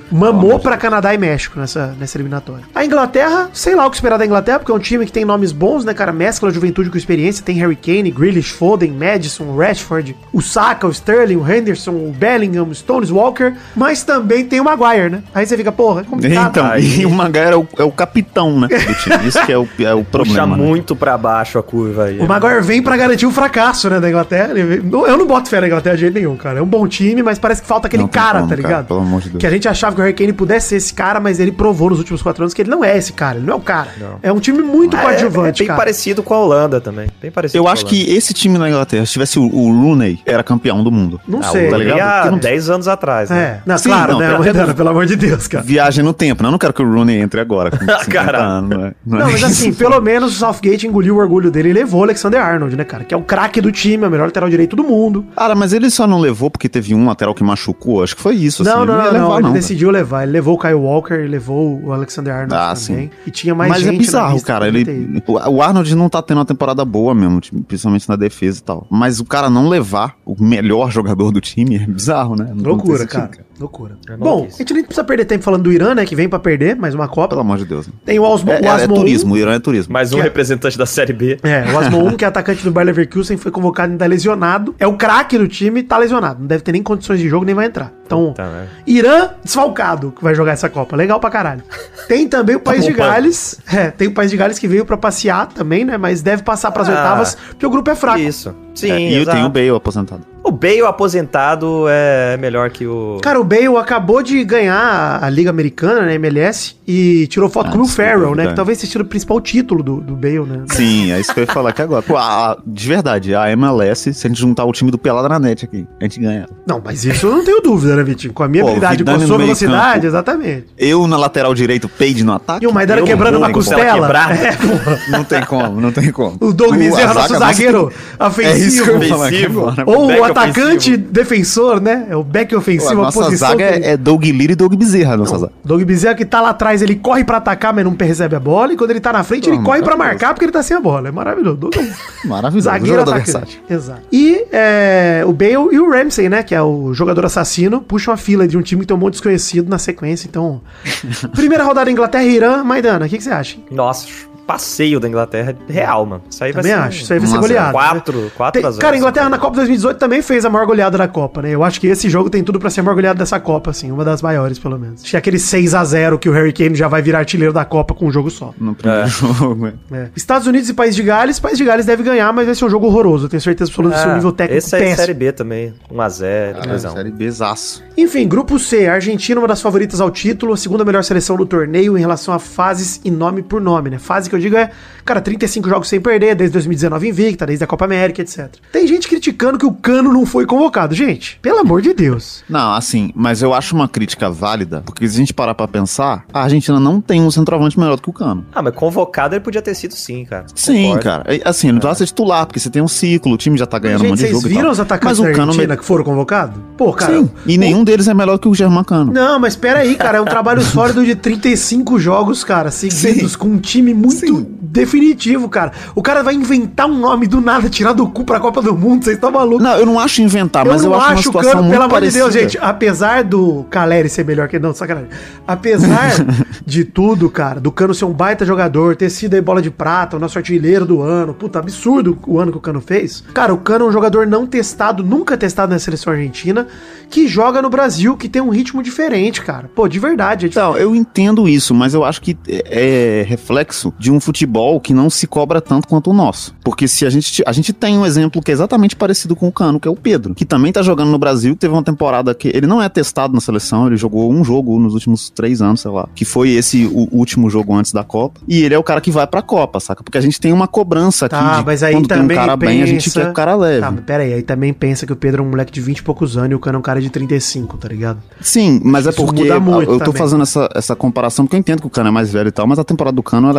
mamou pra Canadá e México nessa, nessa eliminatória. A Inglaterra, sei lá o que esperar da Inglaterra, porque é um time que tem nomes bons, né, cara? Mescla a juventude com experiência. Tem Harry Kane, Grealish, Foden, Madison, Rashford, o Saka, o Sterling, o Henderson, o Bellingham, o Stones, Walker, mas também tem o Maguire, né? Aí você fica, porra, é complicado. Então, Aí... e o Maguire é o, é o capitão, né, do time. Isso que é o, é o problema. Puxa né? muito pra baixo a curva aí. O Maguire vem pra garantir o fracasso, né, da Inglaterra. Ele vem... Eu não boto fé na Inglaterra de jeito nenhum, cara. É um bom time, mas parece que falta aquele Não tem cara, como, tá cara, ligado? pelo amor de Deus. Que a gente achava que o Harry Kane pudesse ser esse cara, mas ele provou nos últimos quatro anos que ele não é esse cara. Ele não é o cara. Não. É um time muito Ah, coadjuvante, é, é bem cara. parecido com a Holanda também. Bem parecido Eu com a acho Holanda. que esse time na Inglaterra, se tivesse o, o Rooney, era campeão do mundo. Não Ah, sei. o tá ligado? há Porque não- dez anos atrás, né? É. Não, Sim, claro, não, né, pelo- Maidana, pelo amor de Deus, cara. Viagem no tempo, né? Eu não quero que o Rooney entre agora com cinquenta Caralho. anos, não é? Não, é Não, mas isso. assim, pelo menos o Southgate engoliu o orgulho dele e levou o Alexander Arnold, né, cara? Que é o craque do time, é o melhor lateral direito do mundo. Cara, mas ele só não levou porque teve um lateral que machucou. Acho que foi isso. Não, assim. não, Ele não, ia não, levar, ele cara. decidiu levar. Ele levou o Kyle Walker, ele levou o Alexander Arnold Ah, também. sim. E tinha mais Mas gente é na bizarro, lista cara. que Ele, poderia ter ido. o o Arnold não tá tendo uma temporada boa mesmo, tipo, principalmente na defesa e tal. Mas o cara não levar o melhor jogador do time é bizarro, né? Não tem Loucura, sentido, cara. Loucura. É Bom, maluquice. a gente nem precisa perder tempo falando do Irã, né? Que vem pra perder mais uma Copa. Pelo amor de Deus. Tem o Osmo, É, o é, é Asmo turismo, o Irã é turismo. Mais um Que é- representante da Série B. É, o Asmo um, que é atacante do Bayer Leverkusen, foi convocado e tá lesionado. É o craque do time, tá lesionado. Não deve ter nem condições de jogo, nem vai entrar. Então, Tá, né? Irã desfalcado, que vai jogar essa Copa. Legal pra caralho. Tem também o País de acompanhando. Gales. É, tem o País de Gales que veio pra passear também, né? Mas deve passar pras Ah, oitavas, porque o grupo é fraco. Isso. Sim, É, e eu exato. tenho o Bale aposentado. O Bale aposentado é melhor que o... Cara, o Bale acabou de ganhar a Liga Americana, né, M L S, e tirou foto Ah, com o Will desculpa, Ferrell, né, verdade. que talvez tenha sido o principal título do, do Bale, né. Sim, é isso que eu ia falar aqui agora. Pô, a- a- de verdade, a M L S, se a gente juntar o time do Pelada na net aqui, a gente ganha. Não, mas isso eu não tenho dúvida, né, Vitinho? Com a minha Pô, habilidade, com a Vidane no sua meio velocidade, campo. exatamente. Eu na lateral direito, Page no ataque. E o Maidana eu quebrando não uma tem como. costela. quebrada. É, porra. Não tem como, não tem como. O Doug Bezerra, a nosso zaga nossa zagueiro tem- É isso que eu ofensivo. ia falar aqui ofensivo. agora. Ou back o atacante ofensivo. defensor, né? É o back Pô, ofensivo, a a nossa posição zaga que ele- é, é Doug Lira e Doug Bezerra, a nossa zaga. Doug Bezerra que tá lá atrás, ele corre pra atacar, mas não recebe a bola. E quando ele tá na frente, ele Pô, corre pra maravilhoso. marcar porque ele tá sem a bola. É maravilhoso. Doug é um Maravilhoso. zagueiro jogador atacante. versátil. Exato. E é, o Bale e o Ramsey, né? Que é o jogador assassino, puxam a fila de um time que tem um monte de desconhecido na sequência. Então, primeira rodada Inglaterra e Irã. Maidana, o que, que você acha? Nossa, passeio da Inglaterra real, mano. Isso aí Também vai ser... acho. Isso aí vai ser um a zero. goleado. Quatro, quatro Tem- a zero. cara, a Inglaterra na Copa dois mil e dezoito também fez a maior goleada da Copa, né? Eu acho que esse jogo tem tudo pra ser a maior goleada dessa Copa, assim. Uma das maiores, pelo menos. Acho que é aquele seis a zero que o Harry Kane já vai virar artilheiro da Copa com um jogo só. No primeiro É. jogo. é. É. Estados Unidos e País de Gales. País de Gales deve ganhar, mas vai ser um jogo horroroso. Eu tenho certeza absoluta do seu nível técnico Esse é Série péssimo. B também. um a zero, Ah, dois a um. série Bzaço. Enfim, grupo C. Argentina, uma das favoritas ao título. A segunda melhor seleção do torneio em relação a fases e nome por nome, né? Fase que eu digo é, cara, trinta e cinco jogos sem perder, desde dois mil e dezenove invicta, desde a Copa América, etcétera. Tem gente criticando que o Cano não foi convocado. Gente, pelo amor de Deus. Não, assim, mas eu acho uma crítica válida, porque se a gente parar pra pensar, a Argentina não tem um centroavante melhor do que o Cano. Ah, mas convocado ele podia ter sido sim, cara. Sim, Concordo. cara. É, Assim, não precisa ser titular, porque você tem um ciclo, o time já tá ganhando um Gente, monte de vocês jogo e viram tal. os atacantes Mas da o Cano Argentina me- que foram convocados? Pô, cara... Sim, e nenhum deles é melhor que o Germancano. Não, mas pera aí, cara, é um trabalho sólido de trinta e cinco jogos, cara, seguidos, Sim. com um time muito Sim. definitivo, cara. O cara vai inventar um nome do nada, tirar do cu pra Copa do Mundo, vocês estão malucos. Não, eu não acho inventar, mas eu, acho uma o situação Cano, muito pelo amor de parecida. Deus, gente, apesar do Caleri ser melhor que ele, não, sacanagem. Apesar de tudo, cara, do Cano ser um baita jogador, ter sido aí bola de prata, o nosso artilheiro do ano, puta, absurdo o ano que o Cano fez. Cara, o Cano é um jogador não testado, nunca testado na seleção argentina, que joga no Brasil, que tem um ritmo diferente, cara. Pô, de verdade. É diferente. Então, eu entendo isso, mas eu acho que é é reflexo de um futebol que não se cobra tanto quanto o nosso. Porque se a gente, a gente tem um exemplo que é exatamente parecido com o Cano, que é o Pedro, que também tá jogando no Brasil, que teve uma temporada que ele não é testado na seleção, ele jogou um jogo nos últimos três anos, sei lá, que foi esse o último jogo antes da Copa, e ele é o cara que vai pra Copa, saca? Porque a gente tem uma cobrança aqui Tá, de mas aí quando tem um também cara bem, a gente pensa- quer que o cara leve. Tá, mas pera aí, aí também pensa que o Pedro é um moleque de vinte e poucos anos e o Cano é um cara de trinta e cinco, tá ligado? Sim, mas é Isso porque muda muito eu tô também. fazendo essa, essa comparação, porque eu entendo que o Cano é mais velho e tal, mas a temporada do Cano, ela é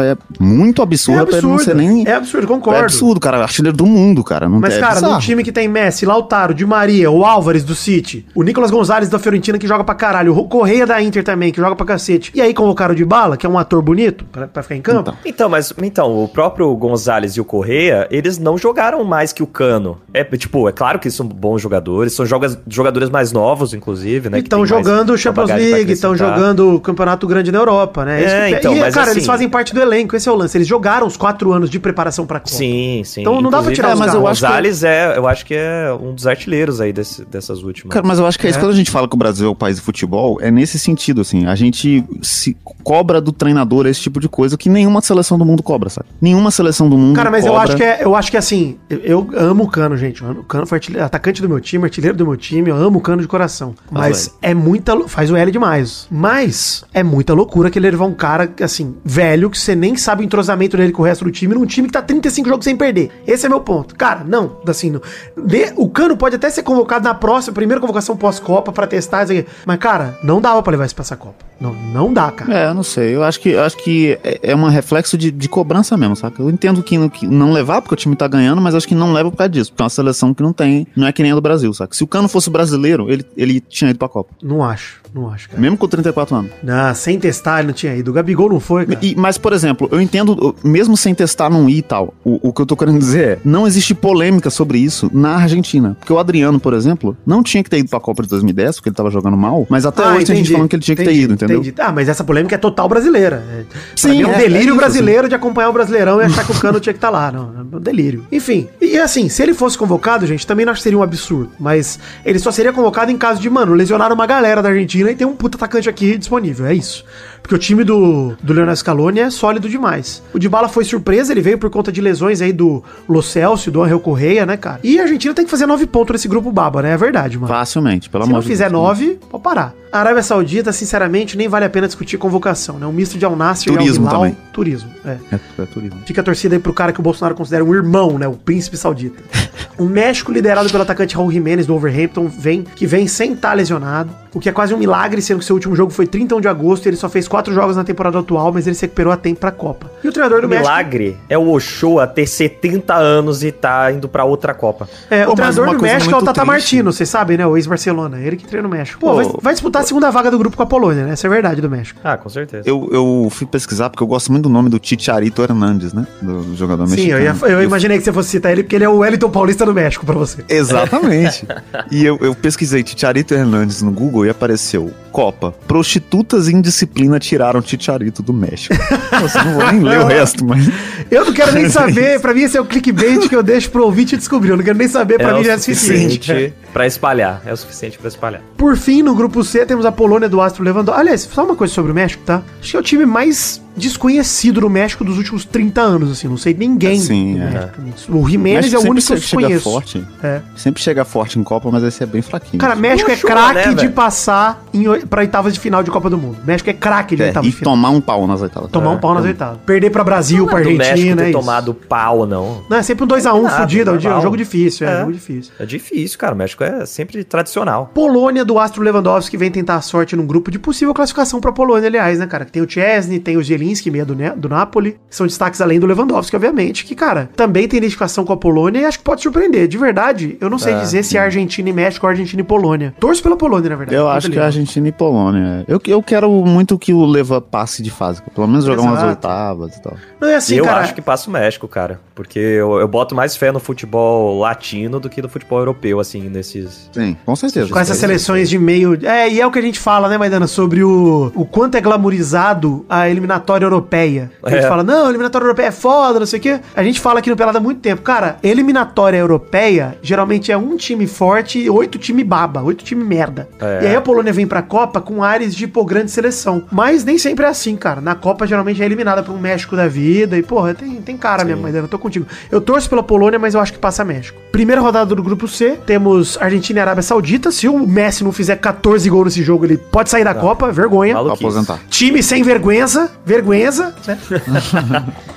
muito absurda É pra ele não absurdo, ser nem... é absurdo, concordo. É absurdo, cara, artilheiro do mundo, cara. Não Mas, é cara, bizarro. num time que tem Messi, Lautaro, Di Maria, o Álvares do City, o Nicolas Gonzalez da Fiorentina que joga pra caralho, o Correia da Inter também, que joga pra cacete. E aí convocaram o Dybala, que é um ator bonito, pra, pra ficar em campo. Então. Então, mas então, o próprio Gonzalez e o Correia, eles não jogaram mais que o Cano. É, tipo, é claro que são bons jogadores, são joga- jogadores mais novos, inclusive, né? E estão jogando o Champions League, estão jogando o Campeonato Grande na Europa, né? É, Isso que- então, e, mas cara, assim- eles fazem parte do elenco, esse é o lance. Eles jogaram os quatro anos de preparação pra Copa. Sim, sim. Então não dá pra Inclusive, tirar é, os mas caras. o Gonzalez é, eu acho que é um dos artilheiros aí desse, dessas últimas. Cara, mas eu acho que é isso. Quando a gente fala que o Brasil é o país do futebol, é nesse sentido, assim. A gente se cobra do treinador esse tipo de coisa que nenhuma seleção do mundo cobra, sabe? Nenhuma seleção do mundo Cara, mas cobra. eu acho que é, eu acho que assim, eu, eu amo o Cano, gente. O Cano foi artilheiro- atacante do meu time, artilheiro do meu time, eu amo o Cano de coração. Mas é muita, lou- faz o L demais. Mas é muita loucura que ele levar um cara assim, velho, que você nem sabe o entrosamento dele com o resto do time, num time que tá trinta e cinco jogos sem perder. Esse é meu ponto. Cara, não, assim, não. De- o Cano pode até ser convocado na próxima, primeira convocação pós-Copa pra testar isso aqui. Mas, cara, não dava pra levar isso pra essa Copa. Não, não dá, cara. É, eu não sei. Eu acho que, eu acho que é, é um reflexo de, de cobrança mesmo, saca? Eu entendo que, no- que não levar porque o time tá ganhando, mas acho que não leva por causa disso. Porque é uma seleção que não tem, não é que nem a do Brasil, saca? Se o Cano fosse brasileiro, ele, ele tinha ido pra Copa. Não acho, não acho, cara. Mesmo com trinta e quatro anos. Não, sem testar ele não tinha ido. O Gabigol não foi, cara. E- mas, por exemplo, eu entendo, mesmo sem testar não ir e tal, o, o que eu tô querendo dizer é, não existe polêmica sobre isso na Argentina. Porque o Adriano, por exemplo, não tinha que ter ido pra Copa de dois mil e dez, porque ele tava jogando mal, mas até Ah, hoje tem gente entendi, falando que ele tinha que entendi, ter ido, entendeu? entendi. Ah, mas essa polêmica é total brasileira. É, Sim, pra mim é um é- delírio é isso, brasileiro de acompanhar o Brasileirão e achar que o Cano tinha que estar lá. Não, é um delírio. Enfim, e assim, se ele fosse convocado, gente, também não acho que seria um absurdo. Mas ele só seria convocado em caso de, mano, lesionar uma galera da Argentina e ter um puta atacante aqui disponível. É isso. Porque o time do, do Leonel Scaloni é sólido demais. O Dybala foi surpresa, ele veio por conta de lesões aí do Lo Celso, do Angel Correia, né, cara? E a Argentina tem que fazer nove pontos nesse grupo baba, né? É verdade, mano. Facilmente, pelo Se amor não de fizer Deus. nove, pode parar. A Arábia Saudita, sinceramente, nem vale a pena discutir convocação, né? Um misto de Al Nassr e Al Turismo Hilal. também. Turismo, é. É, é turismo. Fica a torcida aí pro cara que o Bolsonaro considera um irmão, né? O príncipe saudita. O México, liderado pelo atacante Raul Jiménez do Wolverhampton, vem, que vem sem estar lesionado. O que é quase um milagre, sendo que seu último jogo foi trinta e um de agosto e ele só fez quatro jogos na temporada atual, mas ele se recuperou a tempo pra Copa. E o treinador do O México... milagre é o Ochoa ter setenta anos e tá indo pra outra Copa. É, Pô, o mas treinador uma do coisa México é o muito Tata triste. Martino, vocês sabem, né? O ex-Barcelona. Ele que treina o México. Pô, Pô, vai, vai disputar a segunda vaga do grupo com a Polônia, né? Essa é a verdade do México. Ah, com certeza. Eu, eu fui pesquisar porque eu gosto muito do nome do Chicharito Hernandes, né? Do jogador Sim, eu, mexicano. ia, eu imaginei que você fosse citar ele porque ele é o Wellington Paulista do México pra você. Exatamente. E eu, eu pesquisei Chicharito Hernandes no Google e apareceu Copa. Prostitutas em disciplina tiraram Chicharito do México. Nossa, não vou nem ler o resto, mas... Eu não quero nem saber, pra mim esse é o clickbait que eu deixo pro ouvinte descobrir. Eu não quero nem saber, pra é mim o já é suficiente. suficiente pra espalhar. É o suficiente pra espalhar. Por fim, no grupo C, temos a Polônia do Astro Lewandowski. Aliás, só uma coisa sobre o México, tá? Acho que é o time mais desconhecido no México dos últimos trinta anos, assim. Não sei ninguém Sim, do é. México. O Jiménez é o sempre único que eu chega conheço. forte. É. Sempre chega forte em Copa, mas esse é bem fraquinho. Cara, México é Ochoa, craque né, de velho? passar em, oi- pra oitavas de final de Copa do Mundo. México é craque de é, oitavas e de final. tomar um pau nas oitavas. Tomar um pau nas É. oitavas. Perder pra Brasil, Não pra é do México Argentina, ter é isso. tomado pau, não. Não, é sempre um dois a um Nada, fudido. É um dia- é um normal. jogo difícil, é, É. um jogo difícil. É difícil, cara. O México é sempre tradicional. Polônia do Astro Lewandowski vem tentar a sorte num grupo de possível classificação pra Polônia, aliás, né, cara? Que tem o Chesney, tem o Zielinski, meia do, Ne- do Napoli, que são destaques além do Lewandowski, obviamente, que, cara, também tem identificação com a Polônia e acho que pode surpreender. De verdade, eu não sei É, dizer se é Argentina e México ou Argentina e Polônia. Torço pela Polônia, na verdade. Eu Muito acho que é legal. Argentina e Polônia. Eu, eu quero muito que o Leva passe de fase. Pelo menos jogar umas Exato. oitavas e tal. Não é assim, eu cara. acho que passa o México, cara. Porque eu, eu boto mais fé no futebol latino do que no futebol europeu, assim, nesses... Sim, com certeza. Com essas seleções de meio... É, e é o que a gente fala, né, Maidana, sobre o, o quanto é glamourizado a eliminatória europeia. A gente É. fala, não, a eliminatória europeia é foda, não sei o quê. A gente fala aqui no Pelada há muito tempo. Cara, eliminatória europeia geralmente é um time forte e oito time baba, oito time merda. É. E aí a Polônia vem pra Copa com ares de, pô, grande seleção. Mas nem sempre é assim, cara. Na Copa geralmente é eliminada por um México da vida e, porra, tem, tem cara mesmo, Maidana, eu tô contigo. Eu torço pela Polônia, mas eu acho que passa México. Primeira rodada do grupo C, temos Argentina e Arábia Saudita. Se o Messi não fizer catorze gols nesse jogo, ele pode sair da Copa, vergonha. Maluco. Pra aposentar. Time sem vergonha, vergonha, né?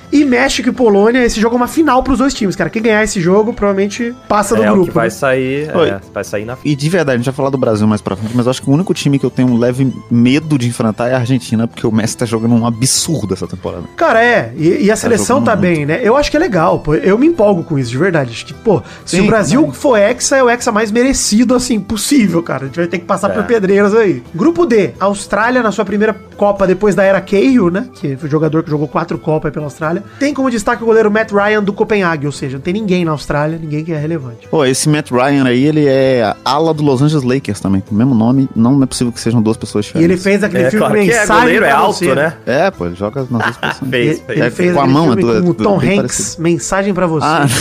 E México e Polônia, esse jogo é uma final pros dois times, cara. Quem ganhar esse jogo, provavelmente passa do é, grupo. O que vai né? sair, é, vai sair na E de verdade, a gente vai falar do Brasil mais pra frente, mas eu acho que o único time que eu tenho um leve medo de enfrentar é a Argentina, porque o Messi tá jogando um absurdo essa temporada. Cara, é. E, e a seleção tá, tá bem, né? Eu acho que é legal, pô. Eu me empolgo com isso, de verdade. Acho que, pô, se Sim, o Brasil mas... for hexa, é o hexa mais merecido, assim, possível, cara. A gente vai ter que passar é. por pedreiras aí. Grupo D, Austrália na sua primeira Copa depois da era Cahill, né? Que foi o jogador que jogou quatro Copas pela Austrália. Tem como destaque o goleiro Matt Ryan do Copenhague, ou seja, não tem ninguém na Austrália, ninguém que é relevante. Pô, esse Matt Ryan aí, ele é ala do Los Angeles Lakers também. O mesmo nome, não é possível que sejam duas pessoas diferentes. E ele fez aquele é, filme claro Mensagem que é, goleiro pra é alto, você, né? É, pô, ele joga nas duas pessoas. fez, ele, ele fez com a mão, filme é com o Tom Hanks, parecido. Mensagem pra você. Ah.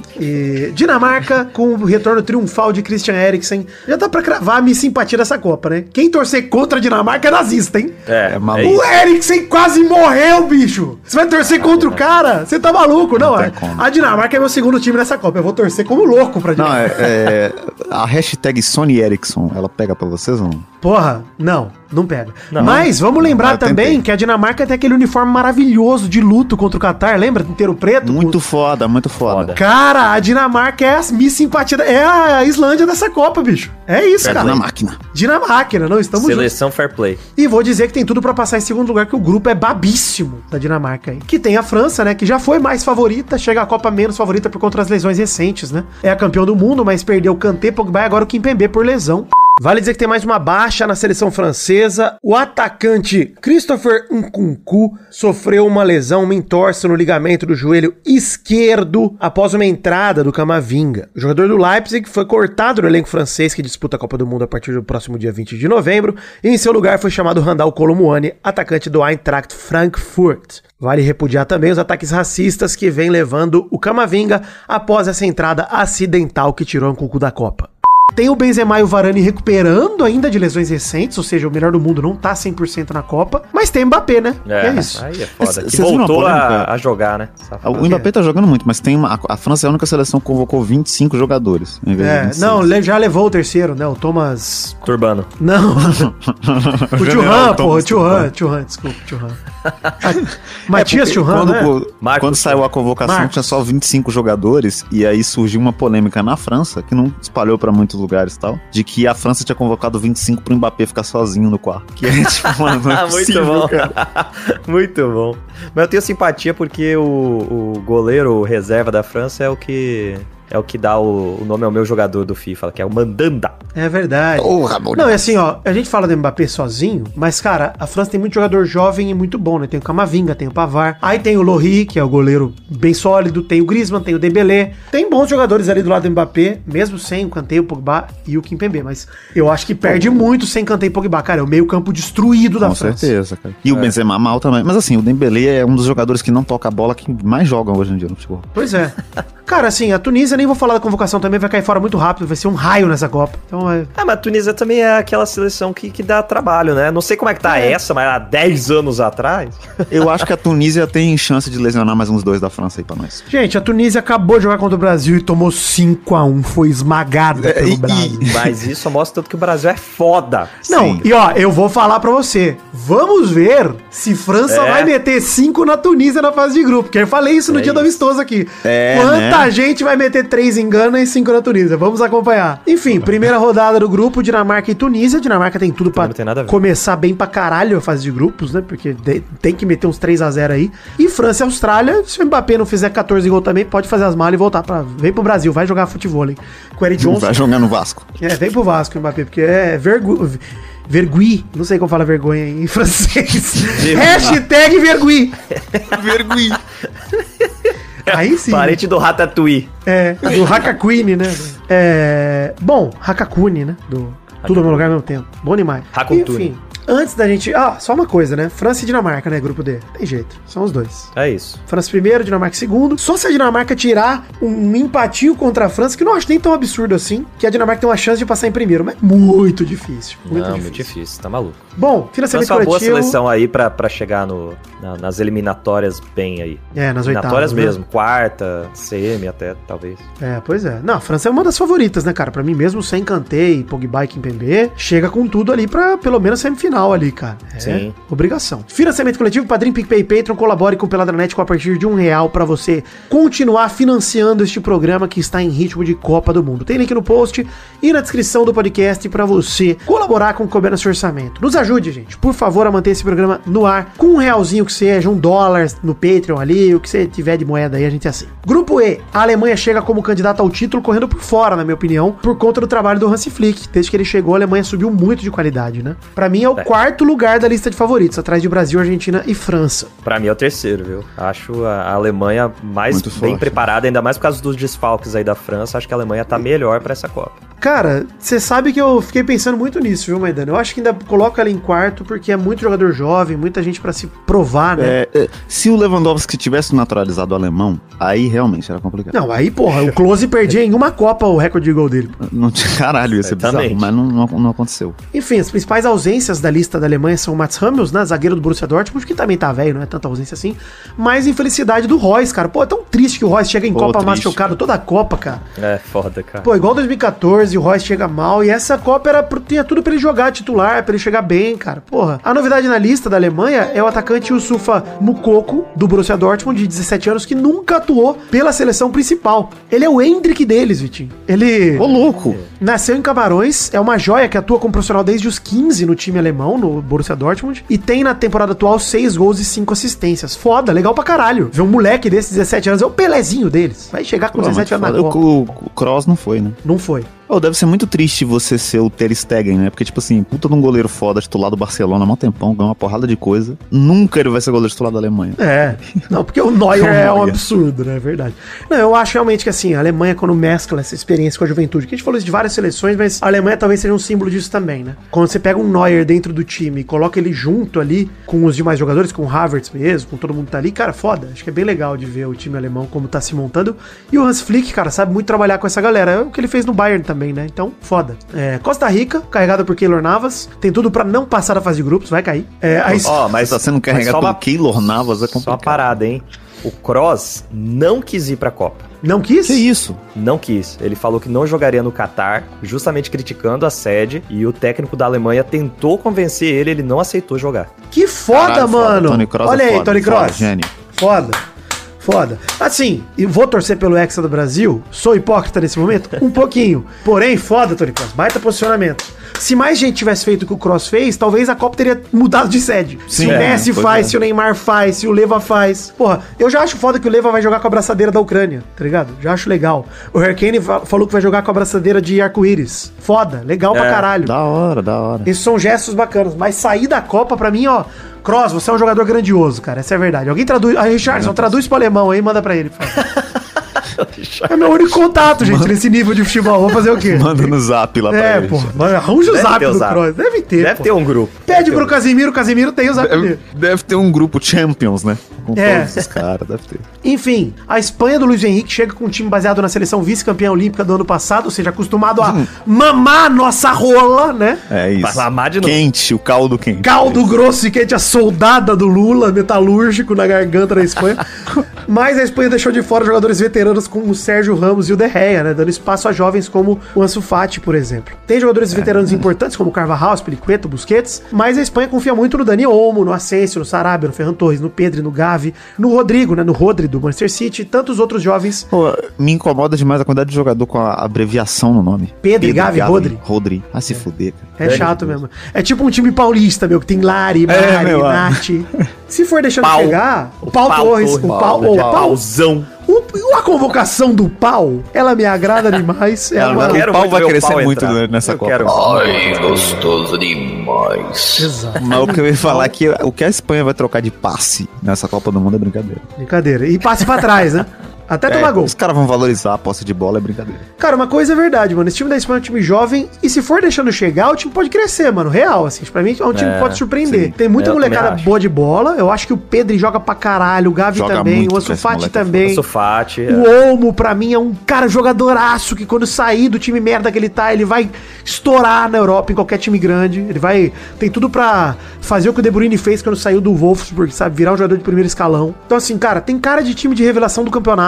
E Dinamarca, com o retorno triunfal de Christian Eriksen. Já dá pra cravar a minha simpatia dessa Copa, né? Quem torcer contra a Dinamarca é nazista, hein? É, é maluco. O Eriksen quase morreu, bicho! Você vai torcer contra o cara? Você tá maluco? Não, não a, a Dinamarca é meu segundo time nessa Copa. Eu vou torcer como louco pra Dinamarca. Não, é, é, a hashtag Sony Ericsson, ela pega pra vocês ou não? Porra, não, não pega. Não, Mas vamos lembrar não, também tentei. que a Dinamarca tem aquele uniforme maravilhoso de luto contra o Catar, lembra? Inteiro preto. Muito com... foda, muito foda. Cara, a Dinamarca é a Miss Simpatia, é a Islândia dessa Copa, bicho. É isso, é cara. Dinamáquina. Dinamáquina, não estamos Seleção juntos. Fair Play. E vou dizer que tem tudo pra passar em segundo lugar, que o grupo é babíssimo da Dinamarca aí. Que tem a França, né, que já foi mais favorita, chega a Copa menos favorita por conta das lesões recentes, né? É a campeã do mundo, mas perdeu o Kanté, Pogba e agora o Kimpembe por lesão. Vale dizer que tem mais uma baixa na seleção francesa. O atacante Christopher Nkunku sofreu uma lesão, uma entorse no ligamento do joelho esquerdo após uma entrada do Camavinga. O jogador do Leipzig foi cortado do elenco francês que disputa a Copa do Mundo a partir do próximo dia vinte de novembro e em seu lugar foi chamado Randal Kolo Muani, atacante do Eintracht Frankfurt. Vale repudiar também os ataques racistas que vem levando o Camavinga após essa entrada acidental que tirou o Nkunku da Copa. Tem o Benzema e o Varane recuperando ainda de lesões recentes, ou seja, o melhor do mundo não tá cem por cento na Copa, mas tem o Mbappé, né? É, é isso. Aí é foda. Que voltou a, a jogar, né? O Mbappé tá jogando muito, mas tem uma, a, a França é a única seleção que convocou vinte e cinco jogadores. Em vez é, de vinte e seis. Não, já levou o terceiro, né? O Thomas... Turbano. Não. o Thuram, porra, o Thuram, Thuram, desculpa, Thuram. Matias é Thuram, quando, né? Marcos, quando saiu a convocação, Marcos. Tinha só vinte e cinco jogadores, e aí surgiu uma polêmica na França, que não espalhou pra muitos lugares e tal, de que a França tinha convocado vinte e cinco pro Mbappé ficar sozinho no quarto. Que é tipo, mano, não é possível, muito bom. Cara. Muito bom. Mas eu tenho simpatia porque o, o goleiro o reserva da França é o que... É o que dá o, o nome ao meu jogador do FIFA, que é o Mandanda. É verdade. Oh, não, é assim, ó, a gente fala do Mbappé sozinho, mas, cara, a França tem muito jogador jovem e muito bom, né? Tem o Camavinga, tem o Pavard, aí tem o Lohri, que é o goleiro bem sólido, tem o Griezmann, tem o Dembélé. Tem bons jogadores ali do lado do Mbappé, mesmo sem o Kanté, o Pogba e o Kimpembe, mas eu acho que perde muito sem Kanté e Pogba, cara, é o meio campo destruído da Com França. Com certeza, cara. E é. o Benzema mal também. Mas assim, o Dembélé é um dos jogadores que não toca a bola que mais jogam hoje em dia no futebol. Pois é. Cara, assim, a Tunísia, nem vou falar da convocação também, vai cair fora muito rápido, vai ser um raio nessa Copa. Então é... Ah, mas a Tunísia também é aquela seleção que, que dá trabalho, né? Não sei como é que tá é. essa, mas há dez anos atrás... Eu acho que a Tunísia tem chance de lesionar mais uns dois da França aí pra nós. Gente, a Tunísia acabou de jogar contra o Brasil e tomou cinco a um, foi esmagada pelo e, Brasil. E... Mas isso mostra tanto que o Brasil é foda. Não, Sim. E ó, eu vou falar pra você, vamos ver se França é. vai meter cinco na Tunísia na fase de grupo, porque eu falei isso no é dia isso. do amistoso aqui. É, Quanta né? gente vai meter três em Gana e cinco na Tunísia? Vamos acompanhar. Enfim, primeira rodada do grupo, Dinamarca e Tunísia. Dinamarca tem tudo pra começar bem pra caralho a fase de grupos, né? Porque de, tem que meter uns três a zero aí. E França e Austrália, se o Mbappé não fizer catorze gols também, pode fazer as malas e voltar pra... Vem pro Brasil, vai jogar futebol, hein? Com o Eric Johnson. Vai jogar no Vasco. É, vem pro Vasco, Mbappé, porque é vergonha... Vergui, não sei como fala vergonha em francês. Hashtag vergui. Vergui. Aí sim. Parente do Ratatouille. É, do Hakakuni, né? É, bom, Hakakuni, né? Do Tudo ao Meu Lugar ao Mesmo Tempo. Bom demais. Hakutuni. Enfim, antes da gente... Ah, só uma coisa, né? França e Dinamarca, né? Grupo D. Tem jeito. São os dois. É isso. França primeiro, Dinamarca segundo. Só se a Dinamarca tirar um empatinho contra a França, que não acho nem tão absurdo assim, que a Dinamarca tem uma chance de passar em primeiro, mas muito difícil. Muito não, difícil. muito difícil. Tá maluco. Bom, financiamento coletivo... uma boa coletivo... seleção aí pra, pra chegar no, na, nas eliminatórias bem aí. É, nas oitavas. Eliminatórias né? mesmo. Quarta, C M até, talvez. É, pois é. Não, a França é uma das favoritas, né, cara? Pra mim, mesmo sem Kanté e Pogba e Kimpembe, chega com tudo ali pra, pelo menos, semifinal final ali, cara. É Sim. obrigação. Financiamento coletivo, Padrim, PicPay, Patreon, colabore com o Peladranet com a partir de um real pra você continuar financiando este programa que está em ritmo de Copa do Mundo. Tem link no post e na descrição do podcast pra você colaborar com o que couber no seu orçamento. Nos ajude, gente, por favor, a manter esse programa no ar com um realzinho que seja, um dólar no Patreon ali, o que você tiver de moeda aí, a gente assim. Grupo E, a Alemanha chega como candidata ao título correndo por fora, na minha opinião, por conta do trabalho do Hansi Flick. Desde que ele chegou, a Alemanha subiu muito de qualidade, né? Pra mim é o É. quarto lugar da lista de favoritos, atrás de Brasil, Argentina e França. Pra mim é o terceiro, viu? Acho a a Alemanha mais Muito bem forte. preparada, ainda mais por causa dos desfalques aí da França. Acho que a Alemanha tá melhor pra essa Copa. Cara, você sabe que eu fiquei pensando muito nisso, viu, Maidana? Eu acho que ainda coloca ela em quarto porque é muito jogador jovem, muita gente pra se provar, né? É, é, se o Lewandowski tivesse naturalizado alemão, aí realmente era complicado. Não, aí, porra, o Klose perdia em uma Copa o recorde de gol dele. Não tinha caralho, ia ser bizarro, Exatamente. mas não, não, não aconteceu. Enfim, as principais ausências da lista da Alemanha são o Mats Hummels, né, zagueiro do Borussia Dortmund, que também tá velho, não é tanta ausência assim, mas infelicidade do Royce, cara. Pô, é tão triste que o Royce chega em Pô, Copa triste. machucado toda a Copa, cara. É foda, cara. Pô, igual dois mil e catorze, o Royce chega mal, e essa Copa era pro- tinha tudo pra ele jogar titular, pra ele chegar bem, cara. Porra. A novidade na lista da Alemanha é o atacante Yusufa Moukoko, do Borussia Dortmund, de dezessete anos, que nunca atuou pela seleção principal. Ele é o Hendrick deles, Vitinho. Ele... Ô, louco! Nasceu em Camarões, é uma joia que atua como profissional desde os quinze no time alemão, no Borussia Dortmund, e tem na temporada atual seis gols e cinco assistências. Foda, legal pra caralho. Ver um moleque desses dezessete anos, é o Pelezinho deles. Vai chegar com Pô, dezessete mas anos na foda, Copa. o, o Kroos não foi, né? Não foi. Oh, deve ser muito triste você ser o Ter Stegen, né? Porque, tipo assim, puta de um goleiro foda, titular do Barcelona há mó tempão, ganhou uma porrada de coisa. Nunca ele vai ser goleiro titular da Alemanha. É, não, porque o Neuer O é um Neuer. absurdo, né? É verdade. Não, eu acho realmente que assim, a Alemanha, quando mescla essa experiência com a juventude, que a gente falou isso de várias seleções, mas a Alemanha talvez seja um símbolo disso também, né? Quando você pega um Neuer dentro do time e coloca ele junto ali com os demais jogadores, com o Havertz mesmo, com todo mundo que tá ali, cara, foda. Acho que é bem legal de ver o time alemão como tá se montando. E o Hans Flick, cara, sabe muito trabalhar com essa galera. É o que ele fez no Bayern também, né? Então, foda. É, Costa Rica, carregada por Keylor Navas, tem tudo pra não passar da fase de grupos, vai cair. É, a es- Ó, mas Tá sendo carregado só pelo uma- Keylor Navas, é Só uma complicado. parada, hein? O Kroos não quis ir pra Copa. não quis? Que isso? Não quis. Ele falou que não jogaria no Catar, justamente criticando a sede, e o técnico da Alemanha tentou convencer ele, ele não aceitou jogar. Que foda, Caralho, foda. mano. Toni Kroos Olha é aí, foda, Toni foda, Kroos. gênio. Foda. Foda. Assim, e vou torcer pelo Hexa do Brasil. Sou hipócrita nesse momento? Um pouquinho. Porém, foda, Toni Kroos. Baita posicionamento. Se mais gente tivesse feito o que o Kroos fez, talvez a Copa teria mudado de sede. Se Sim, o é, Messi pois faz, é. se o Neymar faz, se o Leva faz. Porra, eu já acho foda que o Leva vai jogar com a abraçadeira da Ucrânia, tá ligado? Já acho legal. O Harry Kane fa- falou que vai jogar com a abraçadeira de arco-íris. Foda, legal pra É, caralho. Da hora, da hora. Esses são gestos bacanas. Mas sair da Copa, pra mim, ó. Kroos, você é um jogador grandioso, cara. Essa é a verdade. Alguém traduz. Ah, Richardson, traduz pro alemão aí, manda pra ele. por favor. É meu único contato, gente, nesse nível de futebol. Vou fazer o quê? Manda no zap lá pra É, ele. pô. Arranja o Deve zap ter o do zap. Kroos. Deve ter. Deve pô. ter um grupo. Pede Deve ter pro um- Casimiro, o Casimiro tem o zap Deve, dele. deve ter um grupo Champions, né? Com É. todos os caras, deve ter. Enfim, a Espanha do Luiz Henrique chega com um time baseado na seleção vice-campeã olímpica do ano passado, ou seja, acostumado a mamar nossa rola, né? É isso. Vai mamar de novo. Quente, o caldo quente. Caldo grosso e quente, a soldada do Lula, metalúrgico na garganta da Espanha. Mas a Espanha deixou de fora jogadores veteranos como o Sérgio Ramos e o De Gea, né? Dando espaço a jovens como o Ansu Fati, por exemplo. Tem jogadores veteranos importantes como o Carvajal, Spilicueta, Busquets, mas a Espanha confia muito no Dani Olmo, no Asensio, no Sarabia, no Ferran Torres, no Pedri, no Gavi, no Rodrigo, né? No Rodri do Manchester City e tantos outros jovens. Pô, me incomoda demais a quantidade de jogador com a abreviação no nome. Pedro, Gavi, Rodri. Rodri. Ah, se fuder, cara. É chato mesmo. É tipo um time paulista, meu, que tem Lari, É, Mari, meu, Nath. Se for deixando Pau. chegar, o Pau, Torres, o Pau, Pau, o Pau. Pau, Pauzão. o- a convocação do Pau, ela me agrada demais. É Ela uma... vai- quero o pau muito vai ver o crescer pau muito entrar. nessa Eu Copa. quero. Ai, gostoso demais. Exato. Mas o que eu ia falar é que o que a Espanha vai trocar de passe nessa Copa do Mundo é brincadeira. Brincadeira. E passe pra trás, né? Até tomar É, gol. os caras vão valorizar a posse de bola, é brincadeira. Cara, uma coisa é verdade, mano. Esse time da Espanha é um time jovem e se for deixando chegar, o time pode crescer, mano. Real, assim. Pra mim é um time que É, pode surpreender. sim. Tem muita Eu também molecada acho. boa de bola. Eu acho que o Pedri joga pra caralho, o Gavi Joga também, muito, o Ansu esse Fati moleque é também. Sofate. O Olmo, pra mim, é um cara jogadoraço que quando sair do time merda que ele tá, ele vai estourar na Europa, em qualquer time grande. Ele vai... Tem tudo pra fazer o que o De Bruyne fez quando saiu do Wolfsburg, sabe? Virar um jogador de primeiro escalão. Então, assim, cara, tem cara de time de revelação do campeonato.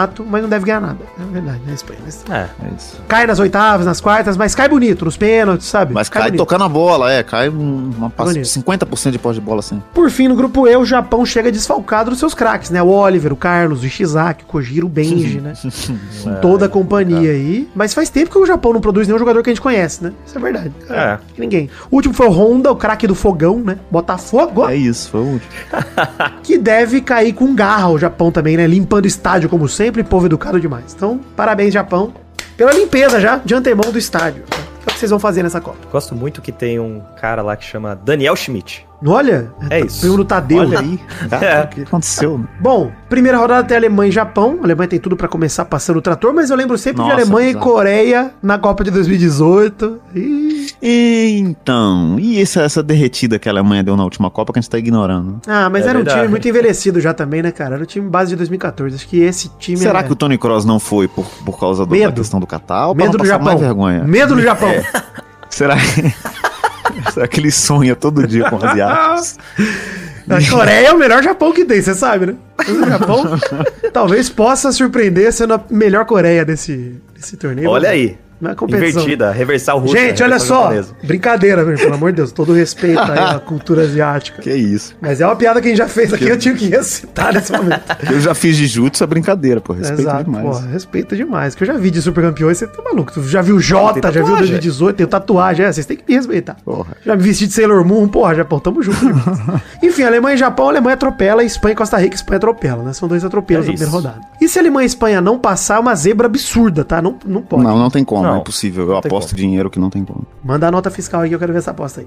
chato, mas não deve ganhar nada. É verdade, na Espanha. Mas... É. É isso. Cai nas oitavas, nas quartas, mas cai bonito, nos pênaltis, sabe? Mas cai, bonito. tocando a bola, é. Cai uma passe Bonito. de cinquenta por cento de pós de bola, assim. Por fim, no grupo E, o Japão chega desfalcado dos seus craques, né? O Oliver, o Carlos, o Ishizaki, o Kojiro, o Benji, né? Com toda a companhia aí. Mas faz tempo que o Japão não produz nenhum jogador que a gente conhece, né? Isso é verdade. É. Ninguém. O último foi o Honda, o craque do fogão, né? Botafogo. É isso, foi o último. Que deve cair com garra o Japão também, né? Limpando estádio como sempre, povo educado demais. Então, parabéns, Japão, pela limpeza já, de antemão do estádio. O que vocês vão fazer nessa Copa? Gosto muito que tem um cara lá que chama Daniel Schmidt. Olha, É isso. Foi no Tadeu. Olha aí. Cara, É. o que aconteceu? Né? Bom, primeira rodada tem Alemanha e Japão. A Alemanha tem tudo pra começar passando o trator, mas eu lembro sempre Nossa, de Alemanha bizarro. e Coreia na Copa de dois mil e dezoito. Ih. Então, e essa, essa derretida que a Alemanha deu na última Copa que a gente tá ignorando? Ah, mas É era um verdade. time muito envelhecido já também, né, cara? Era o time base de dois mil e catorze. Acho que esse time Será é... que o Tony Kroos não foi por, por causa do- da Medo. questão do Catar? Ou pra Medo não do passar Japão. mais vergonha? Medo do Japão. Será que... Será que ele sonha todo dia com asiáticos? A Coreia é o melhor Japão que tem, você sabe, né? O Japão talvez possa surpreender sendo a melhor Coreia desse, desse torneio. Olha aí. Na competição. Invertida, reversal russo. Gente, olha só. Brincadeira, velho, pelo amor de Deus. Todo respeito aí à cultura asiática. Que isso. Mas é uma piada que a gente já fez aqui, eu tive que recitar nesse momento. Eu já fiz Jujutsu, é brincadeira, pô. Respeito Exato, demais. pô, respeita demais. Que eu já vi de Super Campeões, você tá maluco. Tu já viu o Jota, Tem já viu tatuagem. dois mil e dezoito, tem tatuagem, é, vocês têm que me respeitar. Porra. Já me vesti de Sailor Moon, porra, Japão, tamo junto demais. Enfim, Alemanha e Japão, a Alemanha atropela, Espanha e Costa Rica, Espanha atropela, né? São dois atropelos É na primeira isso. rodada. E se a Alemanha e Espanha não passar, é uma zebra absurda, tá? Não, não pode. Não, não tem como, Não, é impossível. Eu não tem aposto como. dinheiro que não tem como. Manda a nota fiscal aí que eu quero ver essa aposta aí.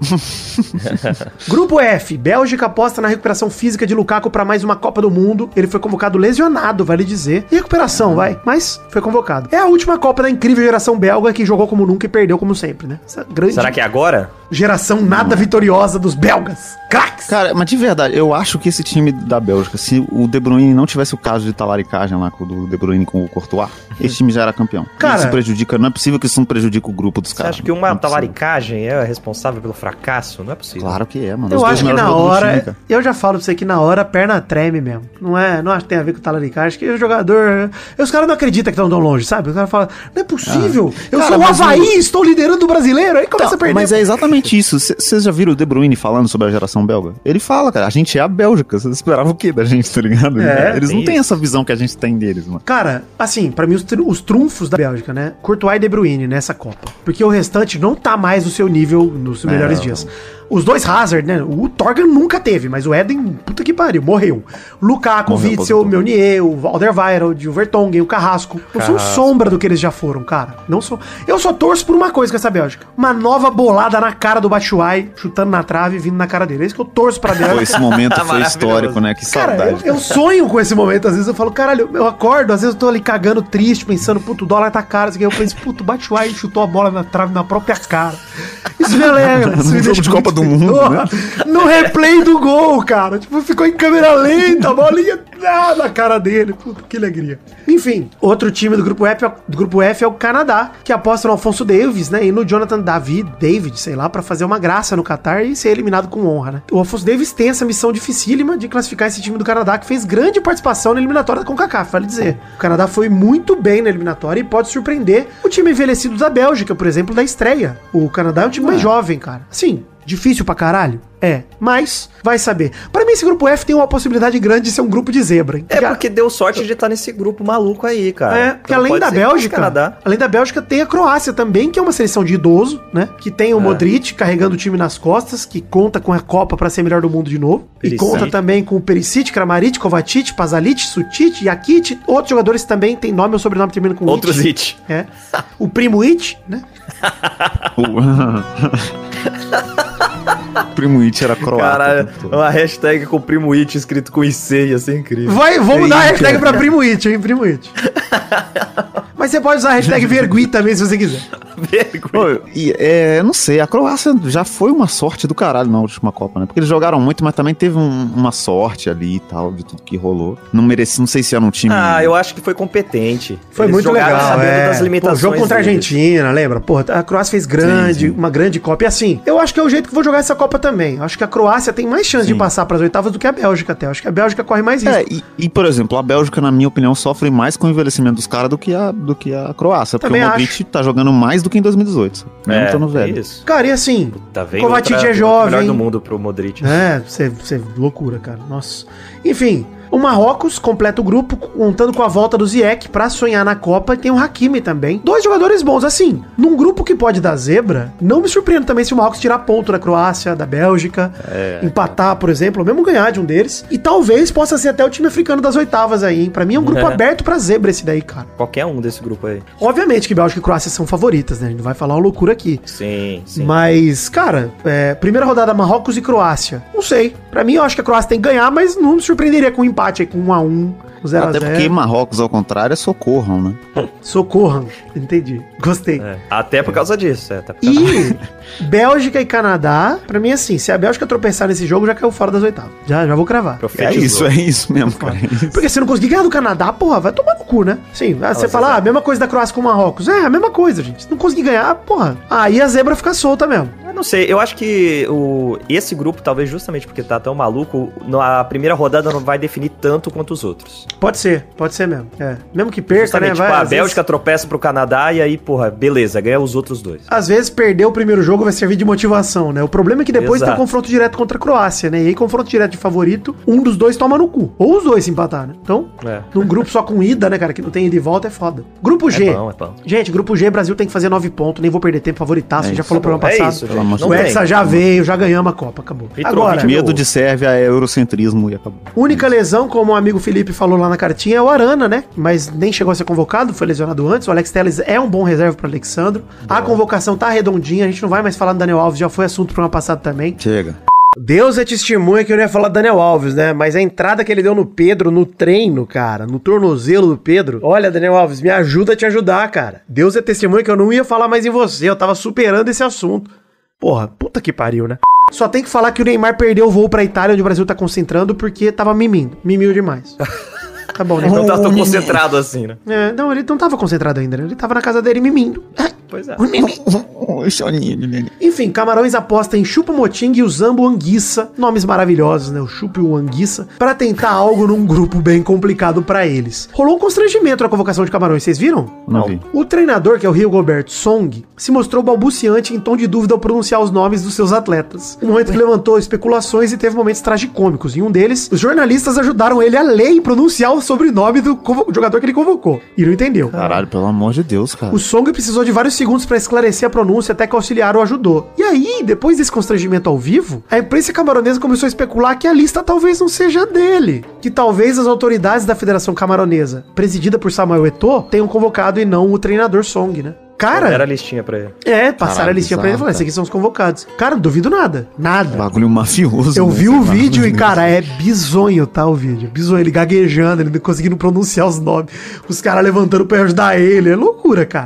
Grupo F. Bélgica aposta na recuperação física de Lukaku pra mais uma Copa do Mundo. Ele foi convocado lesionado, vale dizer. E recuperação, vai. Mas foi convocado. É a última Copa da incrível geração belga que jogou como nunca e perdeu como sempre, né? Essa grande Será que é agora? geração nada vitoriosa dos belgas. Craques! Cara, mas de verdade, eu acho que esse time da Bélgica, se o De Bruyne não tivesse o caso de talaricagem lá com o do De Bruyne com o Courtois, esse time já era campeão. Cara- isso prejudica, não é possível que isso não prejudique o grupo dos Você caras. acha que Não uma é possível. talaricagem é responsável pelo fracasso? Não é possível. Claro que é, mano. Eu Os dois acho que melhores na jogadores do time, hora, cara. eu já falo pra você que na hora a perna treme mesmo. Não é, não acho que tem a ver com talaricagem. Acho que o jogador. Os caras não acreditam que estão tão longe, sabe? Os caras falam, não é possível. eu Cara, sou o mas Havaí, o- estou liderando o brasileiro. Aí começa a perder. Mas é exatamente isso. Vocês já viram o De Bruyne falando sobre a geração belga? Ele fala, cara, a gente é a Bélgica. Vocês esperavam o quê da gente, tá ligado? É, Eles não tem têm isso. essa visão que a gente tem deles, mano. Cara, assim, pra mim os, tru- os trunfos da Bélgica, né? Courtois e De Bruyne nessa Copa. Porque o restante não tá mais no seu nível nos seus melhores dias. Os dois Hazard, né? O Torgan nunca teve, mas o Eden, puta que pariu, morreu. Lukaku, o Morreu, Witzel, o aposentou. Meunier, o Alderweireld, o Vertonghen, o Carrasco. Não são Carrasco. sombra do que eles já foram, cara. Não sou. Eu só torço por uma coisa com essa Bélgica. Uma nova bolada na cara do Batshuayi, chutando na trave e vindo na cara dele. É isso que eu torço pra Pô, Bélgica. esse momento foi Maravilhoso. histórico, né? Que Cara, saudade. eu, eu sonho com esse momento. Às vezes eu falo, caralho, eu acordo, às vezes eu tô ali cagando triste, pensando, puto, o dólar tá caro. Assim, eu penso, puto, o Batshuayi chutou a bola na trave na própria cara. Isso me alegra. Isso me jogo deixa de muito Copa do feliz. Mundo, Oh, né? No replay do gol, cara. Tipo, ficou em câmera lenta, a bolinha ah, na cara dele. Puta, que alegria. Enfim, outro time do grupo F, é- do grupo F é o Canadá, que aposta no Alfonso Davis, né? E no Jonathan David, David, sei lá, pra fazer uma graça no Qatar e ser eliminado com honra, né? O Alfonso Davis tem essa missão dificílima de classificar esse time do Canadá, que fez grande participação na eliminatória da CONCACAF, vale dizer. O Canadá foi muito bem na eliminatória e pode surpreender o time envelhecido da Bélgica, por exemplo, da estreia. O Canadá é um time mais jovem, cara. Sim, difícil pra caralho? É, mas vai saber. Pra mim, esse grupo F tem uma possibilidade grande de ser um grupo de zebra. hein? É porque deu sorte de estar nesse grupo maluco aí, cara. É, porque Então além pode da ser que fosse Bélgica, Canadá. além da Bélgica, tem a Croácia também, que é uma seleção de idoso, né? Que tem o Modric carregando o time nas costas, que conta com a Copa pra ser melhor do mundo de novo. Perisic. E conta também com o Perisic, Kramaric, Kovacic, Pasalic, Sutic, Jakic. Outros jogadores também têm nome ou sobrenome terminando com Outros It. hit. É. O primo It, né? O Primo It era croata. Caralho, o tempo todo. uma hashtag com o primo It escrito com I C, ia ser incrível. Vai, vamos dar a Eita. hashtag pra primo It, hein? Primo It. Mas você pode usar a hashtag Vergui também, se você quiser. Pô, e, é, eu não sei, a Croácia já foi uma sorte do caralho na última Copa, né? Porque eles jogaram muito, mas também teve um, uma sorte ali e tal, de tudo que rolou. Não mereci, não sei se era um time... Ah, eu acho que foi competente. Foi Eles muito jogaram legal, sabendo é. das limitações Pô, jogo contra a deles. Argentina, lembra? Porra, a Croácia fez grande, Sim, sim. uma grande Copa. E assim, eu acho que é o jeito que vou jogar essa Copa também. Eu acho que a Croácia tem mais chance Sim. de passar pras oitavas do que a Bélgica até. Eu acho que a Bélgica corre mais risco. É, e, e, por exemplo, a Bélgica, na minha opinião, sofre mais com o envelhecimento dos caras do que a, do que a Croácia. Porque Também o Modric acho. tá jogando mais do que em dois mil e dezoito. Mesmo estando velho. isso. Cara, e assim, Tá vendo? Kovacic Outra- é jovem. O melhor do mundo pro Modric. É, você, você, loucura, cara. Nossa. Enfim, o Marrocos completa o grupo, contando com a volta do Ziyech pra sonhar na Copa, e tem o Hakimi também. Dois jogadores bons, assim. Num grupo que pode dar zebra, não me surpreendo também se o Marrocos tirar ponto da Croácia, da Bélgica, É. empatar, por exemplo, ou mesmo ganhar de um deles. E talvez possa ser até o time africano das oitavas aí, hein? Pra mim é um grupo É. aberto pra zebra esse daí, cara. Qualquer um desse grupo aí. Obviamente que Bélgica e Croácia são favoritas, né? A gente não vai falar uma loucura aqui. Sim, sim. Mas, cara, é, primeira rodada Marrocos e Croácia. Não sei. Pra mim, eu acho que a Croácia tem que ganhar, mas não me surpreenderia com um empate aí, com um a um, zero a Até zero. porque Marrocos, ao contrário, é socorram, né? Socorram. Entendi. Gostei. É. Até por causa disso. É, até por causa E Bélgica e Canadá, pra mim, assim, se a Bélgica tropeçar nesse jogo, já caiu fora das oitavas. Já, já vou cravar. É Profetizou. isso, é isso mesmo, cara. É isso. Porque se não conseguir ganhar do Canadá, porra, vai tomar no cu, né? Sim, ah, você Nossa, fala, ah, Zé. a mesma coisa da Croácia com o Marrocos. É, a mesma coisa, gente. Se não conseguir ganhar, porra, aí a zebra fica solta mesmo. Eu não sei, eu acho que o, esse grupo, talvez justamente porque tá tão maluco, a primeira rodada não vai definir tanto quanto os outros. Pode ser, pode ser mesmo. É. Mesmo que perca, Justamente, né? tipo, Vai, a às Bélgica vezes- tropeça pro Canadá e aí, porra, beleza, ganha os outros dois. Às vezes perder o primeiro jogo vai servir de motivação, né? O problema é que depois Exato. tem o confronto direto contra a Croácia, né? E aí, confronto direto de favorito, um dos dois toma no cu. Ou os dois se empatar, né? Então, É. num grupo só com ida, né, cara? Que não tem ida e volta, é foda. Grupo G. É bom, é bom. Gente, grupo G, Brasil tem que fazer nove pontos, nem vou perder tempo, favoritaço, a gente já isso, falou no tá bom. programa É passado. isso, Pelo gente. amor de O Não Hexa tem. já veio, já ganhamos a Copa, acabou. Mitrovic Agora, mesmo. Medo de Sérvia é eurocentrismo e acabou. única lesão, como o amigo Felipe falou lá na cartinha, é o Arana, né? Mas nem chegou a ser convocado, foi lesionado antes. O Alex Telles é um bom reserva pro Alexandro. A convocação tá redondinha, a gente não vai mais falar do Daniel Alves, já foi assunto pro ano passado também. Chega. Deus é testemunha que eu não ia falar do Daniel Alves, né? Mas a entrada que ele deu no Pedro, no treino, cara, no tornozelo do Pedro. Olha, Daniel Alves, me ajuda a te ajudar, cara. Deus é testemunha que eu não ia falar mais em você, eu tava superando esse assunto. Porra, puta que pariu, né? Só tem que falar que o Neymar perdeu o voo pra Itália, onde o Brasil tá concentrando, porque tava mimindo. Mimiu demais. Tá bom, Não Neymar. tá tão concentrado assim, né? É, não, ele não tava concentrado ainda, né? Ele tava na casa dele mimindo. Pois é. O choninho, né? Enfim, Camarões aposta em Choupo-Moting e o Zambo Anguissa, nomes maravilhosos, né? O Chupo e o Anguissa, pra tentar algo num grupo bem complicado pra eles. Rolou um constrangimento na convocação de Camarões, vocês viram? Não vi. O treinador, que é o Rigoberto Song, se mostrou balbuciante em tom de dúvida ao pronunciar os nomes dos seus atletas. Um momento que levantou especulações e teve momentos tragicômicos. Em um deles, os jornalistas ajudaram ele a ler e pronunciar o sobrenome do convo- jogador que ele convocou. E não entendeu. Caralho, pelo amor de Deus, cara. O Song precisou de vários segundos pra esclarecer a pronúncia até que o auxiliar o ajudou. E aí, depois desse constrangimento ao vivo, a imprensa camaronesa começou a especular que a lista talvez não seja dele. Que talvez as autoridades da Federação Camaronesa, presidida por Samuel Eto'o, tenham convocado e não o treinador Song, né? Cara, Era a listinha pra ele. é, passaram Caralho, a listinha pra ele e bizarro, falaram, esses aqui são os convocados. Cara, não duvido nada. Nada. Bagulho mafioso. Eu né? vi o Esse vídeo e, bagulho. cara, é bizonho, tá, o vídeo. Bizonho, ele gaguejando, ele não conseguindo pronunciar os nomes. Os caras levantando pra ajudar ele. É loucura, cara.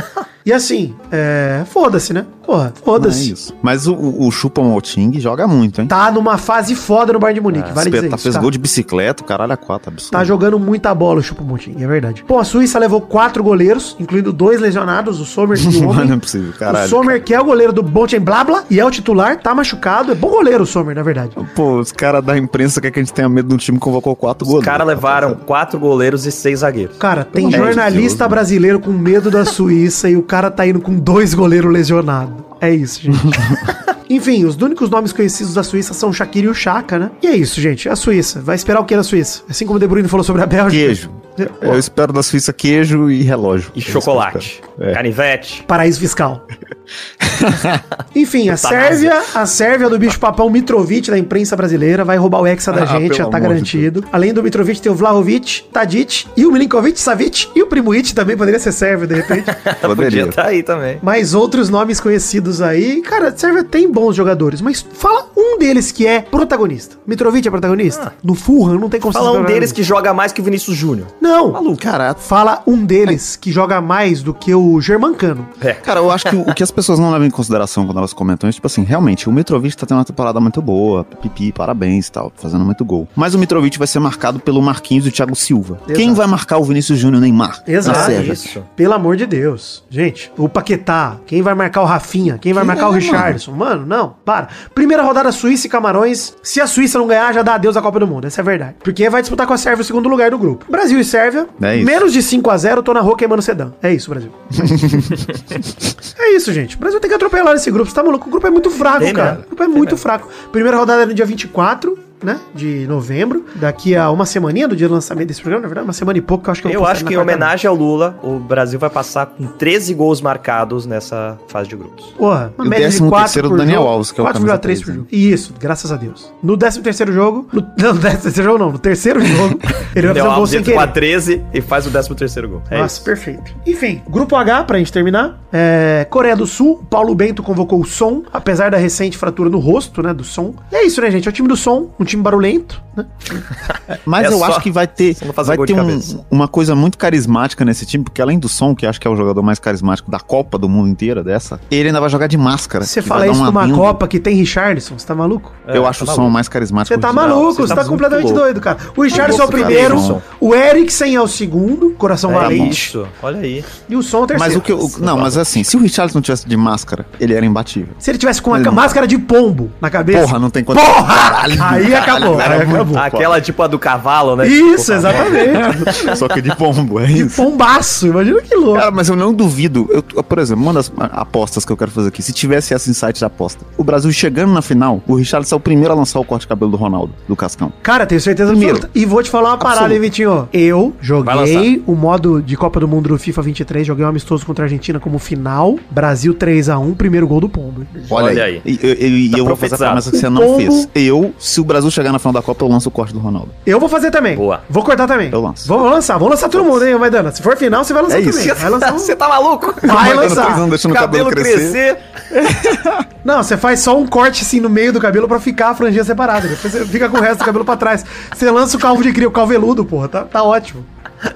E assim, é... foda-se, né? Porra, Não é foda-se. isso. Mas o, o, o Choupo-Moting joga muito, hein? Tá numa fase foda no Bayern de Munique, vale dizer Espeta- isso, fez tá? gol de bicicleta, o caralho é quatro, absurdo. Tá jogando muita bola o Choupo-Moting, é verdade. Pô, a Suíça levou quatro goleiros, incluindo dois lesionados, o Sommer e o Mano, não é Homem. possível, caralho. O Sommer, que é o goleiro do Mönchengladbach e é o titular, tá machucado. É bom goleiro o Sommer, na verdade. Pô, os caras da imprensa querem que a gente tenha medo de um time que convocou quatro Os goleiros. caras levaram quatro goleiros e seis zagueiros. Cara, tem Pelo amor de jornalista Deus, brasileiro com medo da Suíça e o cara tá indo com dois goleiros lesionados. É isso, gente. Enfim, os únicos nomes conhecidos da Suíça são o Shaqiri e o Chaka, né? E é isso, gente. A Suíça. Vai esperar o que da Suíça? Assim como o De Bruyne falou sobre a Bélgica. Queijo. Eu espero da Suíça queijo e relógio. E É isso que eu chocolate. espero. É. Canivete. Paraíso fiscal. Enfim, a Sérvia, a Sérvia do bicho-papão Mitrovic da imprensa brasileira vai roubar o hexa da Ah, gente, já pelo tá amor de garantido. Além do Mitrovic, tem o Vlahovic, Tadic e o Milinkovic, Savic e o Primovic também poderia ser sérvio, de repente. Podia estar aí também. Mas outros nomes conhecidos aí. Cara, a Sérvia tem bons jogadores, mas fala um deles que é protagonista. Mitrovic é protagonista? Ah. No Fulham não tem como Fala um protagonista. deles que joga mais que o Vinícius Júnior. Não, Maluco. Cara, fala um deles que joga mais do que o Germancano. É. Cara, eu acho que o, o que as pessoas não levam em consideração quando elas comentam isso, tipo assim, realmente, o Mitrovic tá tendo uma temporada muito boa, pipi, parabéns e tal, fazendo muito gol. Mas o Mitrovic vai ser marcado pelo Marquinhos e o Thiago Silva. Exato. Quem vai marcar o Vinícius Júnior Neymar? Exato. Na Ah, Sérvia. Isso. Pelo amor de Deus. Gente, o Paquetá, quem vai marcar o Rafinha, quem vai Quem marcar é, o Richarlison? Mano? não, para. Primeira rodada Suíça e Camarões. Se a Suíça não ganhar, já dá adeus à Copa do Mundo. Essa é a verdade. Porque vai disputar com a Sérvia o segundo lugar do grupo. Brasil e Sérvia, É isso. menos de cinco a zero, tô na rua queimando sedã. É isso, Brasil. É isso, gente. O Brasil tem que atropelar esse grupo. Você tá maluco? O grupo é muito fraco, Tem cara. mesmo. O grupo é Tem muito mesmo. fraco. Primeira rodada é no dia vinte e quatro, né? De novembro. Daqui a uma semaninha do dia do lançamento desse programa, na verdade, uma semana e pouco, que eu acho que eu Eu vou acho postar que em na quarta-feira. homenagem ao Lula, o Brasil vai passar com treze gols marcados nessa fase de grupos. Porra, uma E o média de décimo quatro terceiro por do Daniel jogo, Alves, que é o quatro vírgula três por camisa jogo. Isso, graças a Deus. No décimo terceiro jogo, no, não, no décimo terceiro jogo não, no terceiro jogo, ele vai fazer um gol sem entra com a querer. treze e faz o décimo terceiro gol. É Nossa, isso. perfeito. Enfim, grupo H, pra gente terminar, é, Coreia do Sul, Paulo Bento convocou o Son, apesar da recente fratura no rosto, né, do Son. E é isso, né, gente, é o time do Son, um time barulhento, né? Mas É eu só- acho que vai ter, só não fazer vai gol de ter um- cabeça. uma coisa muito carismática nesse time, porque além do Som, que acho que é o jogador mais carismático da Copa do mundo inteira dessa, ele ainda vai jogar de máscara. Você que fala vai dar isso um numa adendo. Copa que tem Richarlison, você tá maluco? Eu É, acho tá o Som maluco. mais carismático. Você tá de- maluco, Não, você tá muito completamente louco. doido, cara. O Richarlison é o louco, cara, primeiro, Son. o Eriksen é o segundo, coração É valente, isso. Olha aí. e o Son é o terceiro. Mas o que eu, não, mas assim, se o Richarlison não tivesse de máscara, ele era imbatível. Se ele tivesse com uma Mas não. máscara de pombo na cabeça. Porra, não tem quanto. Porra! Aí acabou, aí era muito acabou. foda. Aquela tipo a do cavalo, né? Isso, Tipo, exatamente. Só que de pombo, é De isso. pombaço, imagina que louco. Cara, mas eu não duvido. Eu, por exemplo, uma das apostas que eu quero fazer aqui, se tivesse esse insight de aposta, o Brasil chegando na final, o Richarlison é o primeiro a lançar o corte de cabelo do Ronaldo, do Cascão. Cara, tenho certeza Primeiro. absoluta. E vou te falar uma parada, Absoluta. hein, Vitinho. Eu Vai joguei o modo de Copa do Mundo do FIFA vinte e três, joguei um amistoso contra a Argentina como final, Brasil três a um, primeiro gol do Pombo. Olha, Olha aí. aí. E eu, eu- e Tá eu vou fazer a profetizado. promessa que você O não pombo- fez. Eu, se o Brasil chegar na final da Copa, eu lanço o corte do Ronaldo. Eu vou fazer também. Boa. Vou cortar também. Eu lanço. Vou lançar, vou lançar todo mundo, hein, Maidana. Se for final, você vai lançar É também. isso. Vai lançar um... Você tá maluco? Vai Maidana lançar. três anos deixando o cabelo crescer. Não, você faz só um corte assim no meio do cabelo pra ficar a franjinha separada. Depois você fica com o resto do cabelo pra trás. Você lança o calvo de cria, o calveludo, porra. Tá, tá ótimo.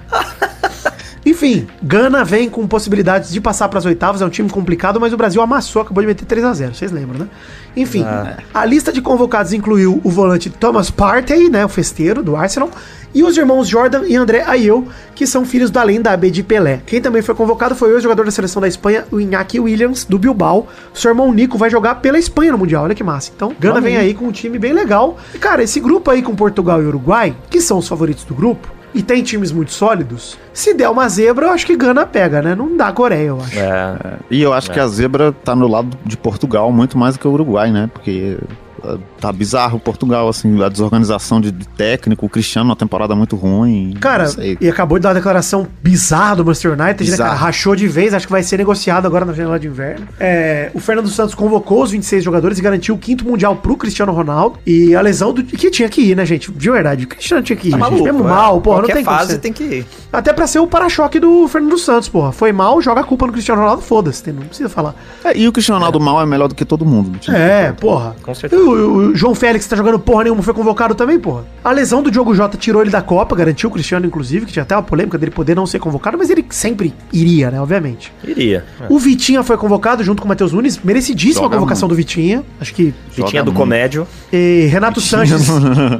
Enfim, Gana vem com possibilidades de passar pras oitavas. É um time complicado, mas o Brasil amassou, acabou de meter três a zero. Vocês lembram, né? Enfim, a lista de convocados incluiu o volante Thomas Partey, né? O festeiro do Arsenal. E os irmãos Jordan e André Ayew, que são filhos da lenda Abedi Pelé. Quem também foi convocado foi o jogador da seleção da Espanha, o Iñaki Williams, do Bilbao. Seu irmão Nico vai jogar pela Espanha no Mundial, olha que massa. Então, Gana vem aí com um time bem legal. E, cara, esse grupo aí com Portugal e Uruguai, que são os favoritos do grupo, e tem times muito sólidos, se der uma zebra, eu acho que Gana pega, né? Não dá Coreia, eu acho. É. E eu acho que a zebra tá no lado de Portugal muito mais do que o Uruguai, né? Porque uh, tá bizarro Portugal, assim, a desorganização de, de técnico, o Cristiano, uma temporada muito ruim. Cara, não sei. e acabou de dar uma declaração bizarra do Manchester United, né, Bizarro. cara? Rachou de vez, acho que vai ser negociado agora na janela de inverno. É, o Fernando Santos convocou os vinte e seis jogadores e garantiu o quinto Mundial pro Cristiano Ronaldo. E a lesão do que tinha que ir, né, gente? De verdade, o Cristiano tinha que ir. Tá gente. maluco, Mesmo é. mal, porra, não Qualquer tem como fase ser. tem que ir. Até pra ser o para-choque do Fernando Santos, porra. Foi mal, joga a culpa no Cristiano Ronaldo, foda-se, tem- não precisa falar. É, e o Cristiano Ronaldo mal é melhor do que todo mundo. do time. É, porra. Com E certeza. o, o João Félix tá jogando porra nenhuma, foi convocado também, porra. A lesão do Diogo Jota tirou ele da Copa, garantiu o Cristiano, inclusive, que tinha até uma polêmica dele poder não ser convocado, mas ele sempre iria, né, obviamente. Iria. É. O Vitinha foi convocado junto com o Matheus Nunes, merecidíssima Joga a convocação muito. do Vitinha. Acho que Vitinha do muito. Comédio. e Renato Sanches,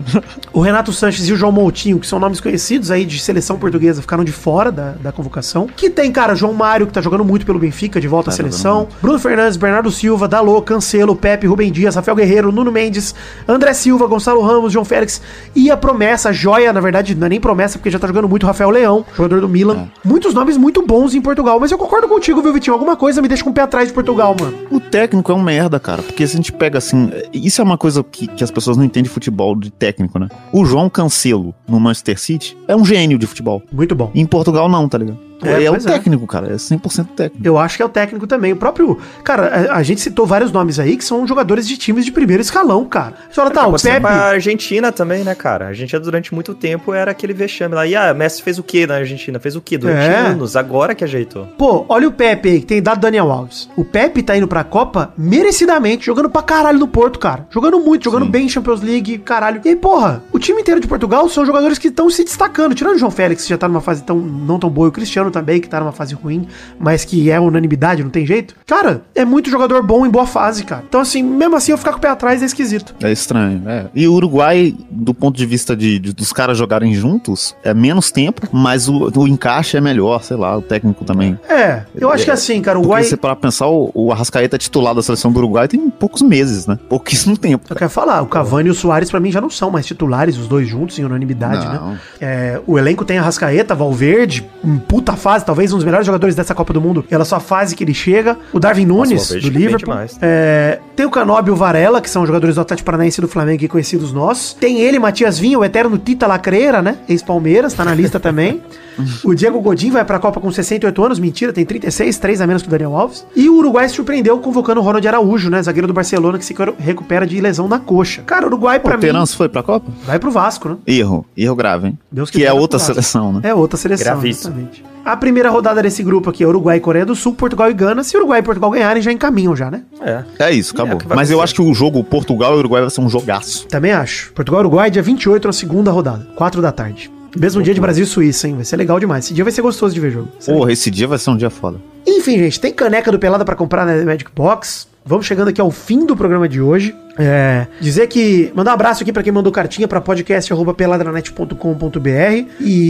o Renato Sanches e o João Moutinho, que são nomes conhecidos aí de seleção portuguesa, ficaram de fora da, da convocação. Que tem, cara, João Mário, que tá jogando muito pelo Benfica, de volta à Tá seleção. jogando Bruno Fernandes, Bernardo Silva, Dalot, Cancelo, Pepe, Rubem Dias, Rafael Guerreiro, Nuno Mendes, André Silva, Gonçalo Ramos, João Félix e a promessa, a joia, na verdade, não é nem promessa, porque já tá jogando muito, Rafael Leão, jogador do Milan. Muitos nomes muito bons em Portugal, mas eu concordo contigo, viu, Vitinho? Alguma coisa me deixa com o pé atrás de Portugal, mano. O técnico é um merda, cara. Porque se a gente pega assim. Isso é uma coisa que, que as pessoas não entendem de futebol, de técnico, né? O João Cancelo no Manchester City é um gênio de futebol. Muito bom. E em Portugal não, tá ligado? É, é o pois é. técnico, cara. É cem por cento técnico. Eu acho que é o técnico também. O próprio... Cara, a, a gente citou vários nomes aí que são jogadores de times de primeiro escalão, cara. Você fala, tá, o Pepe... A Argentina também, né, cara? A Argentina durante muito tempo era aquele vexame lá. E ah, Messi fez o quê na Argentina? Fez o quê? Durante É. anos. Agora que ajeitou. Pô, olha o Pepe aí, que tem dado Daniel Alves. O Pepe tá indo pra Copa merecidamente, jogando pra caralho no Porto, cara. Jogando muito, jogando Sim. bem em Champions League, caralho. E aí, porra, o time inteiro de Portugal são jogadores que estão se destacando. Tirando o João Félix, que já tá numa fase tão, não tão boa, e o Cristiano também, que tá numa fase ruim, mas que é unanimidade, não tem jeito. Cara, é muito jogador bom em boa fase, cara. Então, assim, mesmo assim, eu ficar com o pé atrás é esquisito. É estranho, é. E o Uruguai, do ponto de vista de, de- dos caras jogarem juntos, é menos tempo, mas o, o encaixe é melhor, sei lá, o técnico também. É, eu acho que assim, cara, o Porque Uruguai... você parar pra pensar, o, o Arrascaeta é titular da seleção do Uruguai tem poucos meses, né? Pouquíssimo tempo. Eu quero falar, o Cavani e o Suárez pra mim já não são mais titulares, os dois juntos em unanimidade, Não. né? É, o elenco tem Arrascaeta, Valverde, em puta fase, talvez um dos melhores jogadores dessa Copa do Mundo, pela sua fase que ele chega. O Darwin Nunes, Valverde do que bem Liverpool. demais. É, tem o Canóbio e o Varela, que são jogadores do Atlético Paranaense e do Flamengo e conhecidos nossos. Tem ele, Matias Vinha, o eterno Tita Lacreira, né? Ex-Palmeiras, tá na lista também. O Diego Godin vai pra Copa com sessenta e oito anos, mentira, tem trinta e seis, três a menos que o Daniel Alves. E o Uruguai surpreendeu convocando o Ronald Araújo, né? Zagueiro do Barcelona, que se recupera de lesão na coxa. Cara, o Uruguai pra O mim Terence foi pra Copa? vai pro Vasco, né? Erro. Erro grave, hein? Deus que quiser, é vai outra pro Vasco. seleção, né? É outra seleção, Gravíssimo. exatamente. A primeira rodada desse grupo aqui é Uruguai e Coreia do Sul, Portugal e Gana. Se Uruguai e Portugal ganharem, já encaminham já, né? É. É isso, acabou. É o que vai Mas eu acontecer. acho que o jogo Portugal e Uruguai vai ser um jogaço. Também acho. Portugal e Uruguai, dia vinte e oito, na segunda rodada. quatro da tarde. Mesmo dia de Brasil e Suíça, hein? Vai ser legal demais. Esse dia vai ser gostoso de ver jogo. Vai ser Porra, esse dia vai ser um dia foda. Enfim, gente, tem caneca do Pelada pra comprar na Magic Box. Vamos chegando aqui ao fim do programa de hoje. É, dizer que... Mandar um abraço aqui pra quem mandou cartinha pra podcast arroba peladranet ponto com ponto br.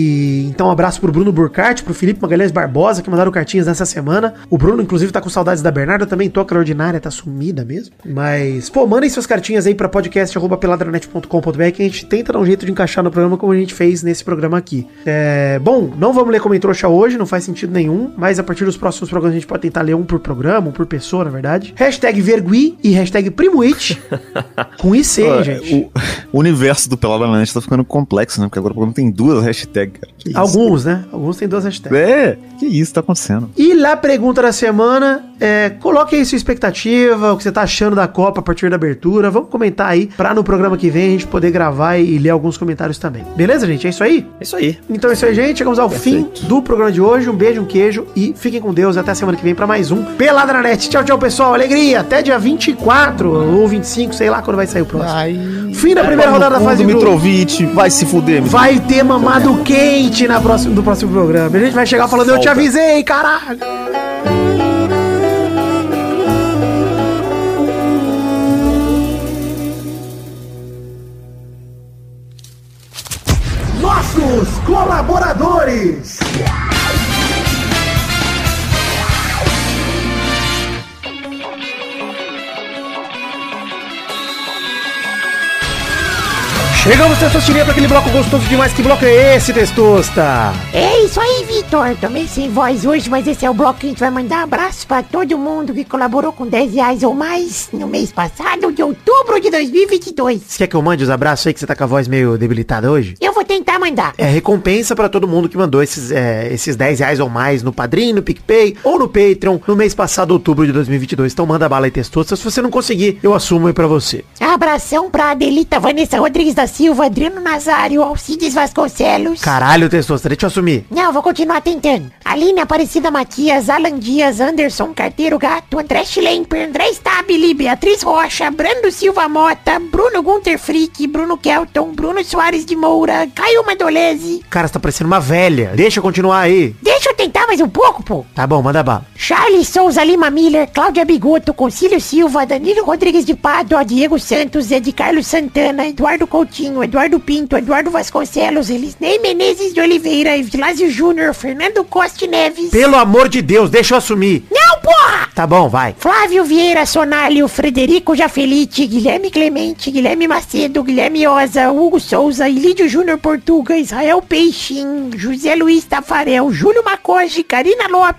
E então um abraço pro Bruno Burkhardt, pro Felipe Magalhães Barbosa, que mandaram cartinhas nessa semana. O Bruno, inclusive, tá com saudades da Bernarda também. Toca ordinária, tá sumida mesmo. Mas, pô, mandem suas cartinhas aí pra podcast arroba peladranet ponto com ponto br, que a gente tenta dar um jeito de encaixar no programa como a gente fez nesse programa aqui. É, bom, não vamos ler como em trouxa hoje, não faz sentido nenhum, mas a partir dos próximos programas a gente pode tentar ler um por programa, um por pessoa, na verdade. Hashtag Vergui e hashtag PrimoIt. Com I C, Ó, gente. O, o universo do Pelada na Net tá ficando complexo, né? Porque agora o programa tem duas hashtags, cara. Que isso? Alguns, né? Alguns tem duas hashtags. É, que isso tá acontecendo? E lá, pergunta da semana, é, coloque aí sua expectativa, o que você tá achando da Copa a partir da abertura. Vamos comentar aí, pra no programa que vem a gente poder gravar e, e ler alguns comentários também. Beleza, gente? É isso aí? É isso aí. Então é isso aí, gente. Chegamos ao Perfeito. fim do programa de hoje. Um beijo, um queijo e fiquem com Deus. Até a semana que vem pra mais um Pelada na Net. Tchau, tchau, pessoal. Alegria. Até dia vinte e quatro ou vinte e cinco, sei lá quando vai sair o próximo. Ai, Fim da primeira rodada da fase do de grupo. Mitrovic, vai se fuder, Mitrovic. Vai ter mamado quente na próxima, do próximo programa. A gente vai chegar falando, eu te Solta. avisei, caralho. Nossos colaboradores. Chegamos, Testostirinha, para aquele bloco gostoso demais. Que bloco é esse, Testosta? É isso aí, Vitor. Também sem voz hoje, mas esse é o bloco que a gente vai mandar abraço pra todo mundo que colaborou com dez reais ou mais no mês passado, de outubro de dois mil e vinte e dois. Você quer que eu mande os abraços aí, que você tá com a voz meio debilitada hoje? Eu vou tentar mandar. É recompensa pra todo mundo que mandou esses, é, esses dez reais ou mais no Padrim, no PicPay ou no Patreon no mês passado, outubro de dois mil e vinte e dois. Então manda bala aí, Testosta. Se você não conseguir, eu assumo aí pra você. Abração pra Adelita Vanessa Rodrigues da Silva, Adriano Nazário, Alcides Vasconcelos. Caralho, Testosta, deixa eu assumir. Não, vou continuar tentando. Aline Aparecida Matias, Alan Dias, Anderson Carteiro Gato, André Schlemper, André Stabile, Beatriz Rocha, Brando Silva Mota, Bruno Gunter Frick, Bruno Kelton, Bruno Soares de Moura, Caio Mandolese. Cara, você tá parecendo uma velha. Deixa eu continuar aí. Deixa eu tentar mais um pouco, pô. Tá bom, manda bala. Charles Souza Lima Miller, Cláudia Bigoto, Concílio Silva, Danilo Rodrigues de Pádua, Diego Santos, Ed Carlos Santana, Eduardo Coutinho, Eduardo Pinto, Eduardo Vasconcelos, Elisnei Menezes de Oliveira, Evilásio Júnior, Fernando Costa Neves. Pelo amor de Deus, deixa eu assumir. Não, porra! Tá bom, vai. Flávio Vieira Sonalho, Frederico Jafelite, Guilherme Clemente, Guilherme Macedo, Guilherme Oza, Hugo Souza, Ilídio Júnior Portuga, Israel Peixin, José Luiz Tafarel, Júlio Macoge, Karina Lopes.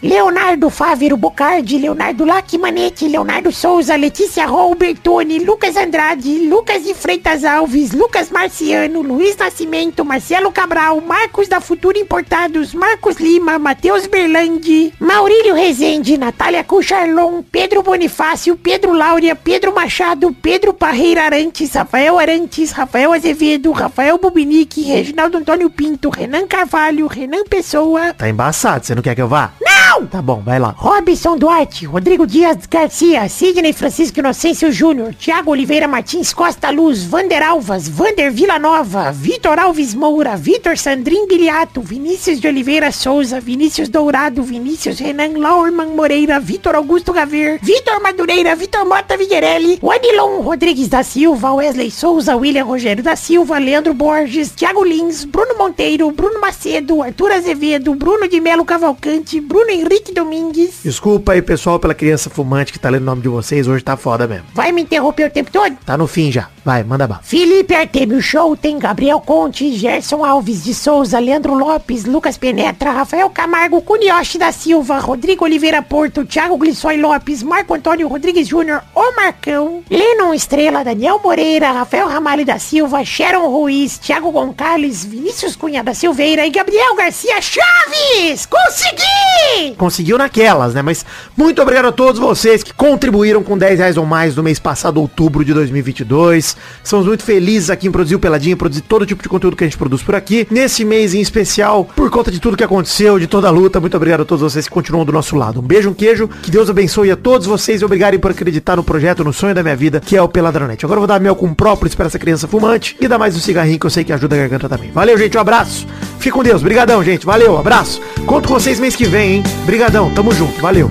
Leonardo Fávero Bocardi, Leonardo Lacmanetti, Leonardo Souza, Letícia Robertoni, Lucas Andrade, Lucas de Freitas Alves, Lucas Marciano, Luiz Nascimento, Marcelo Cabral, Marcos da Futura Importados, Marcos Lima, Matheus Berlandi, Maurílio Rezende, Natália Cucharlon, Pedro Bonifácio, Pedro Láurea, Pedro Machado, Pedro Parreira Arantes, Rafael Arantes, Rafael Azevedo, Rafael Bubinique, Reginaldo Antônio Pinto, Renan Carvalho, Renan Pessoa. Tá embaçado, você não quer que eu vá? Não! Tá bom, vai lá. Robson Duarte, Rodrigo Dias Garcia, Sidney Francisco Inocêncio Júnior, Thiago Oliveira Martins Costa Luz, Vander Alvas, Vander Villanova, Vitor Alves Moura, Vitor Sandrin Biliato, Vinícius de Oliveira Souza, Vinícius Dourado, Vinícius Renan Laurman Moreira, Vitor Augusto Gaver, Vitor Madureira, Vitor Mota Viguerelli, Wanilon Rodrigues da Silva, Wesley Souza, William Rogério da Silva, Leandro Borges, Thiago Lins, Bruno Monteiro, Bruno Macedo, Arthur Azevedo, Bruno de Melo Cavalcante, Bruno Henrique Domingues. Desculpa aí, pessoal, pela criança fumante que tá lendo o nome de vocês. Hoje tá foda mesmo. Vai me interromper o tempo todo? Tá no fim já. Vai, manda bala. Felipe Artemio Show tem Gabriel Conte, Gerson Alves de Souza, Leandro Lopes, Lucas Penetra, Rafael Camargo, Cunioche da Silva, Rodrigo Oliveira Porto, Thiago Glissói Lopes, Marco Antônio Rodrigues Júnior, O Marcão, Lennon Estrela, Daniel Moreira, Rafael Ramalho da Silva, Sharon Ruiz, Thiago Gonçalves, Vinícius Cunha da Silveira e Gabriel Garcia Chaves. Consegui! Conseguiu naquelas, né? Mas muito obrigado a todos vocês que contribuíram com dez reais ou mais no mês passado, outubro de dois mil e vinte e dois. Somos muito felizes aqui em produzir o Peladinha, produzir todo tipo de conteúdo que a gente produz por aqui. Nesse mês em especial, por conta de tudo que aconteceu, de toda a luta, muito obrigado a todos vocês que continuam do nosso lado. Um beijo, um queijo, que Deus abençoe a todos vocês e obrigado por acreditar no projeto, no sonho da minha vida, que é o Peladronete. Agora eu vou dar mel com própolis para essa criança fumante e dar mais um cigarrinho que eu sei que ajuda a garganta também. Valeu, gente, um abraço. Fique com Deus, brigadão, gente, valeu, abraço. Conto com vocês mês que vem, hein. Brigadão, tamo junto, valeu.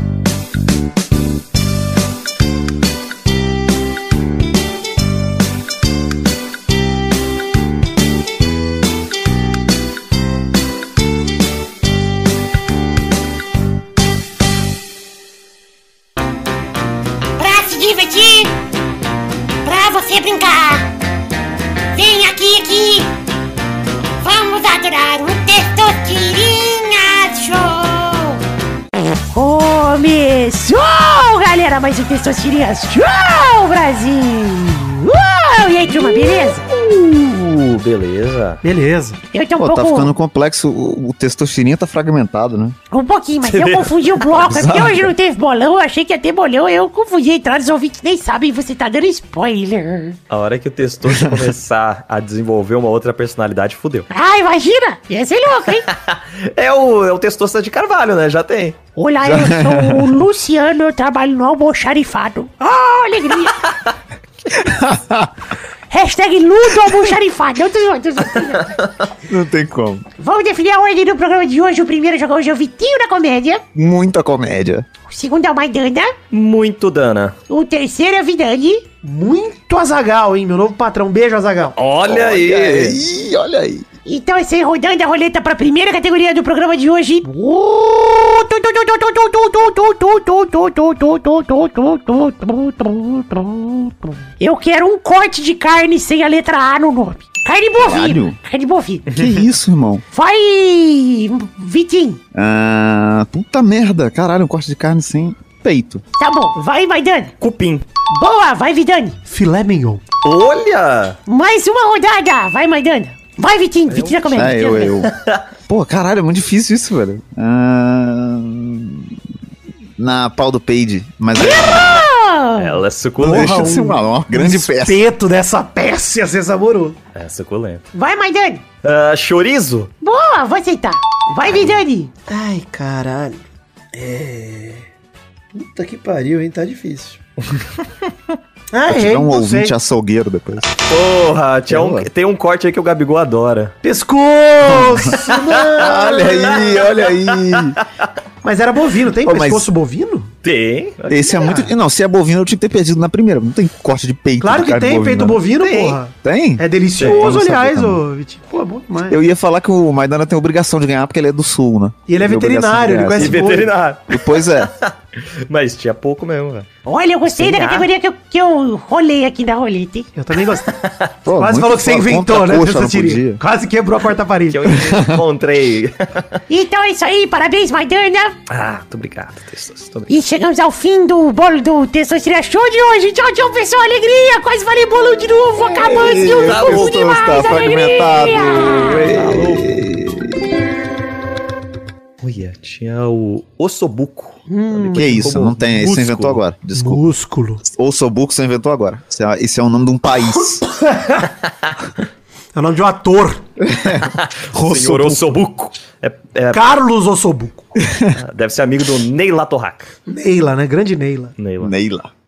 Pra se divertir, pra você brincar, vem aqui, aqui, vamos adorar o Testosterinha Show. Começou, galera, mais um Testosterinha Show, Brasil. Uou, e aí, turma, beleza? Uh, beleza. Beleza. Eu tô um Pô, pouco... tá ficando complexo, o, o testosterinha tá fragmentado, né? Um pouquinho, mas eu confundi o bloco. É porque hoje não teve bolão, eu achei que ia ter bolão. Eu confundi a entrada, os ouvintes nem sabem, você tá dando spoiler. A hora que o Testoso começar a desenvolver uma outra personalidade, fudeu. Ah, imagina! Ia ser louco, hein? É o, é o Testosta de Carvalho, né? Já tem. Olá, eu sou o Luciano, eu trabalho no almoxarifado. Oh, alegria! Hashtag Ludo almoxarifado. Não, tô zoando, tô zoando. Não tem como. Vamos definir a ordem do programa de hoje. O primeiro jogo hoje é o Vitinho da Comédia. Muita comédia. O segundo é o Maidana. Muito Dana. O terceiro é o Vidani. Muito Azaghal, hein, meu novo patrão. Beijo, Azaghal. Olha, aí. Olha aí, olha aí. Então, esse aí, rodando a roleta para a primeira categoria do programa de hoje. Eu quero um corte de carne sem a letra A no nome. Carne bovina. Caralho. Carne bovina. Que isso, irmão? Vai, Vitinho. Ah, puta merda. Caralho, um corte de carne sem peito. Tá bom. Vai, Maidana. Cupim. Boa, vai, Vidani. Filé mignon. Olha! Mais uma rodada. Vai, Maidana. Vai, Vitinho. Vitinho da Comédia. É, eu, eu. Pô, caralho, é muito difícil isso, velho. Ah, na pau do Page, mas é... Ela é suculenta. Deixa de ser uma, uma grande um peça. espeto dessa peça ia ser saboroso. É suculenta. Vai, Maidani. Uh, chorizo? Boa, vou aceitar. Vai, Vidani. Ai, caralho. É... Puta que pariu, hein? Tá difícil. Ah, Vai tirar um não ouvinte sei. açougueiro depois. Porra, tinha um, tem um corte aí que o Gabigol adora. Pescoço! Não! Olha aí, olha aí. Mas era bovino, tem Pô, mas- pescoço bovino? Tem. Esse é muito... Não, se é bovino eu tinha que ter perdido na primeira. Não tem corte de peito. Claro de que carne tem, bovina. peito bovino, Tem. porra. Tem? É delicioso, Tem, eu não aliás, sabia ô Vitinho. Pô, é bom demais. Eu ia falar que o Maidana tem obrigação de ganhar porque ele é do sul, né? E ele é Tem obrigação veterinário, de ele ganhar, conhece E assim. veterinário. Pois é. Mas tinha pouco mesmo, velho. Olha, eu gostei Sem da ar. categoria que eu, que eu rolei aqui na roleta, hein? Eu também gostei. Pô, Quase muito falou que você foda. inventou, Contra né? coxa, Dessa não tirinha. podia. Quase quebrou a quarta parede. Que eu encontrei. Então é isso aí, parabéns, Maidana. Ah, muito obrigado, Testos. Muito obrigado. E chegamos ao fim do bolo do Testosterona Show de hoje. Tchau, tchau, pessoal. Alegria. Quase falei bolo de novo. Acabando de um Tá curso bom, demais. tá fragmentado. Alegria. Olha, tinha o Ossobuco. Hum, Que isso, não tem. Isso você Músculo. inventou agora. Desculpa. Músculo. Ossobuco você inventou agora. Isso é, isso é o nome de um país. É o nome de um ator. Senhor Ossobuco. É, é, Carlos Ossobuco. deve ser amigo do Neila Torraca. Neila, né? Grande Neila. Neila. Neila.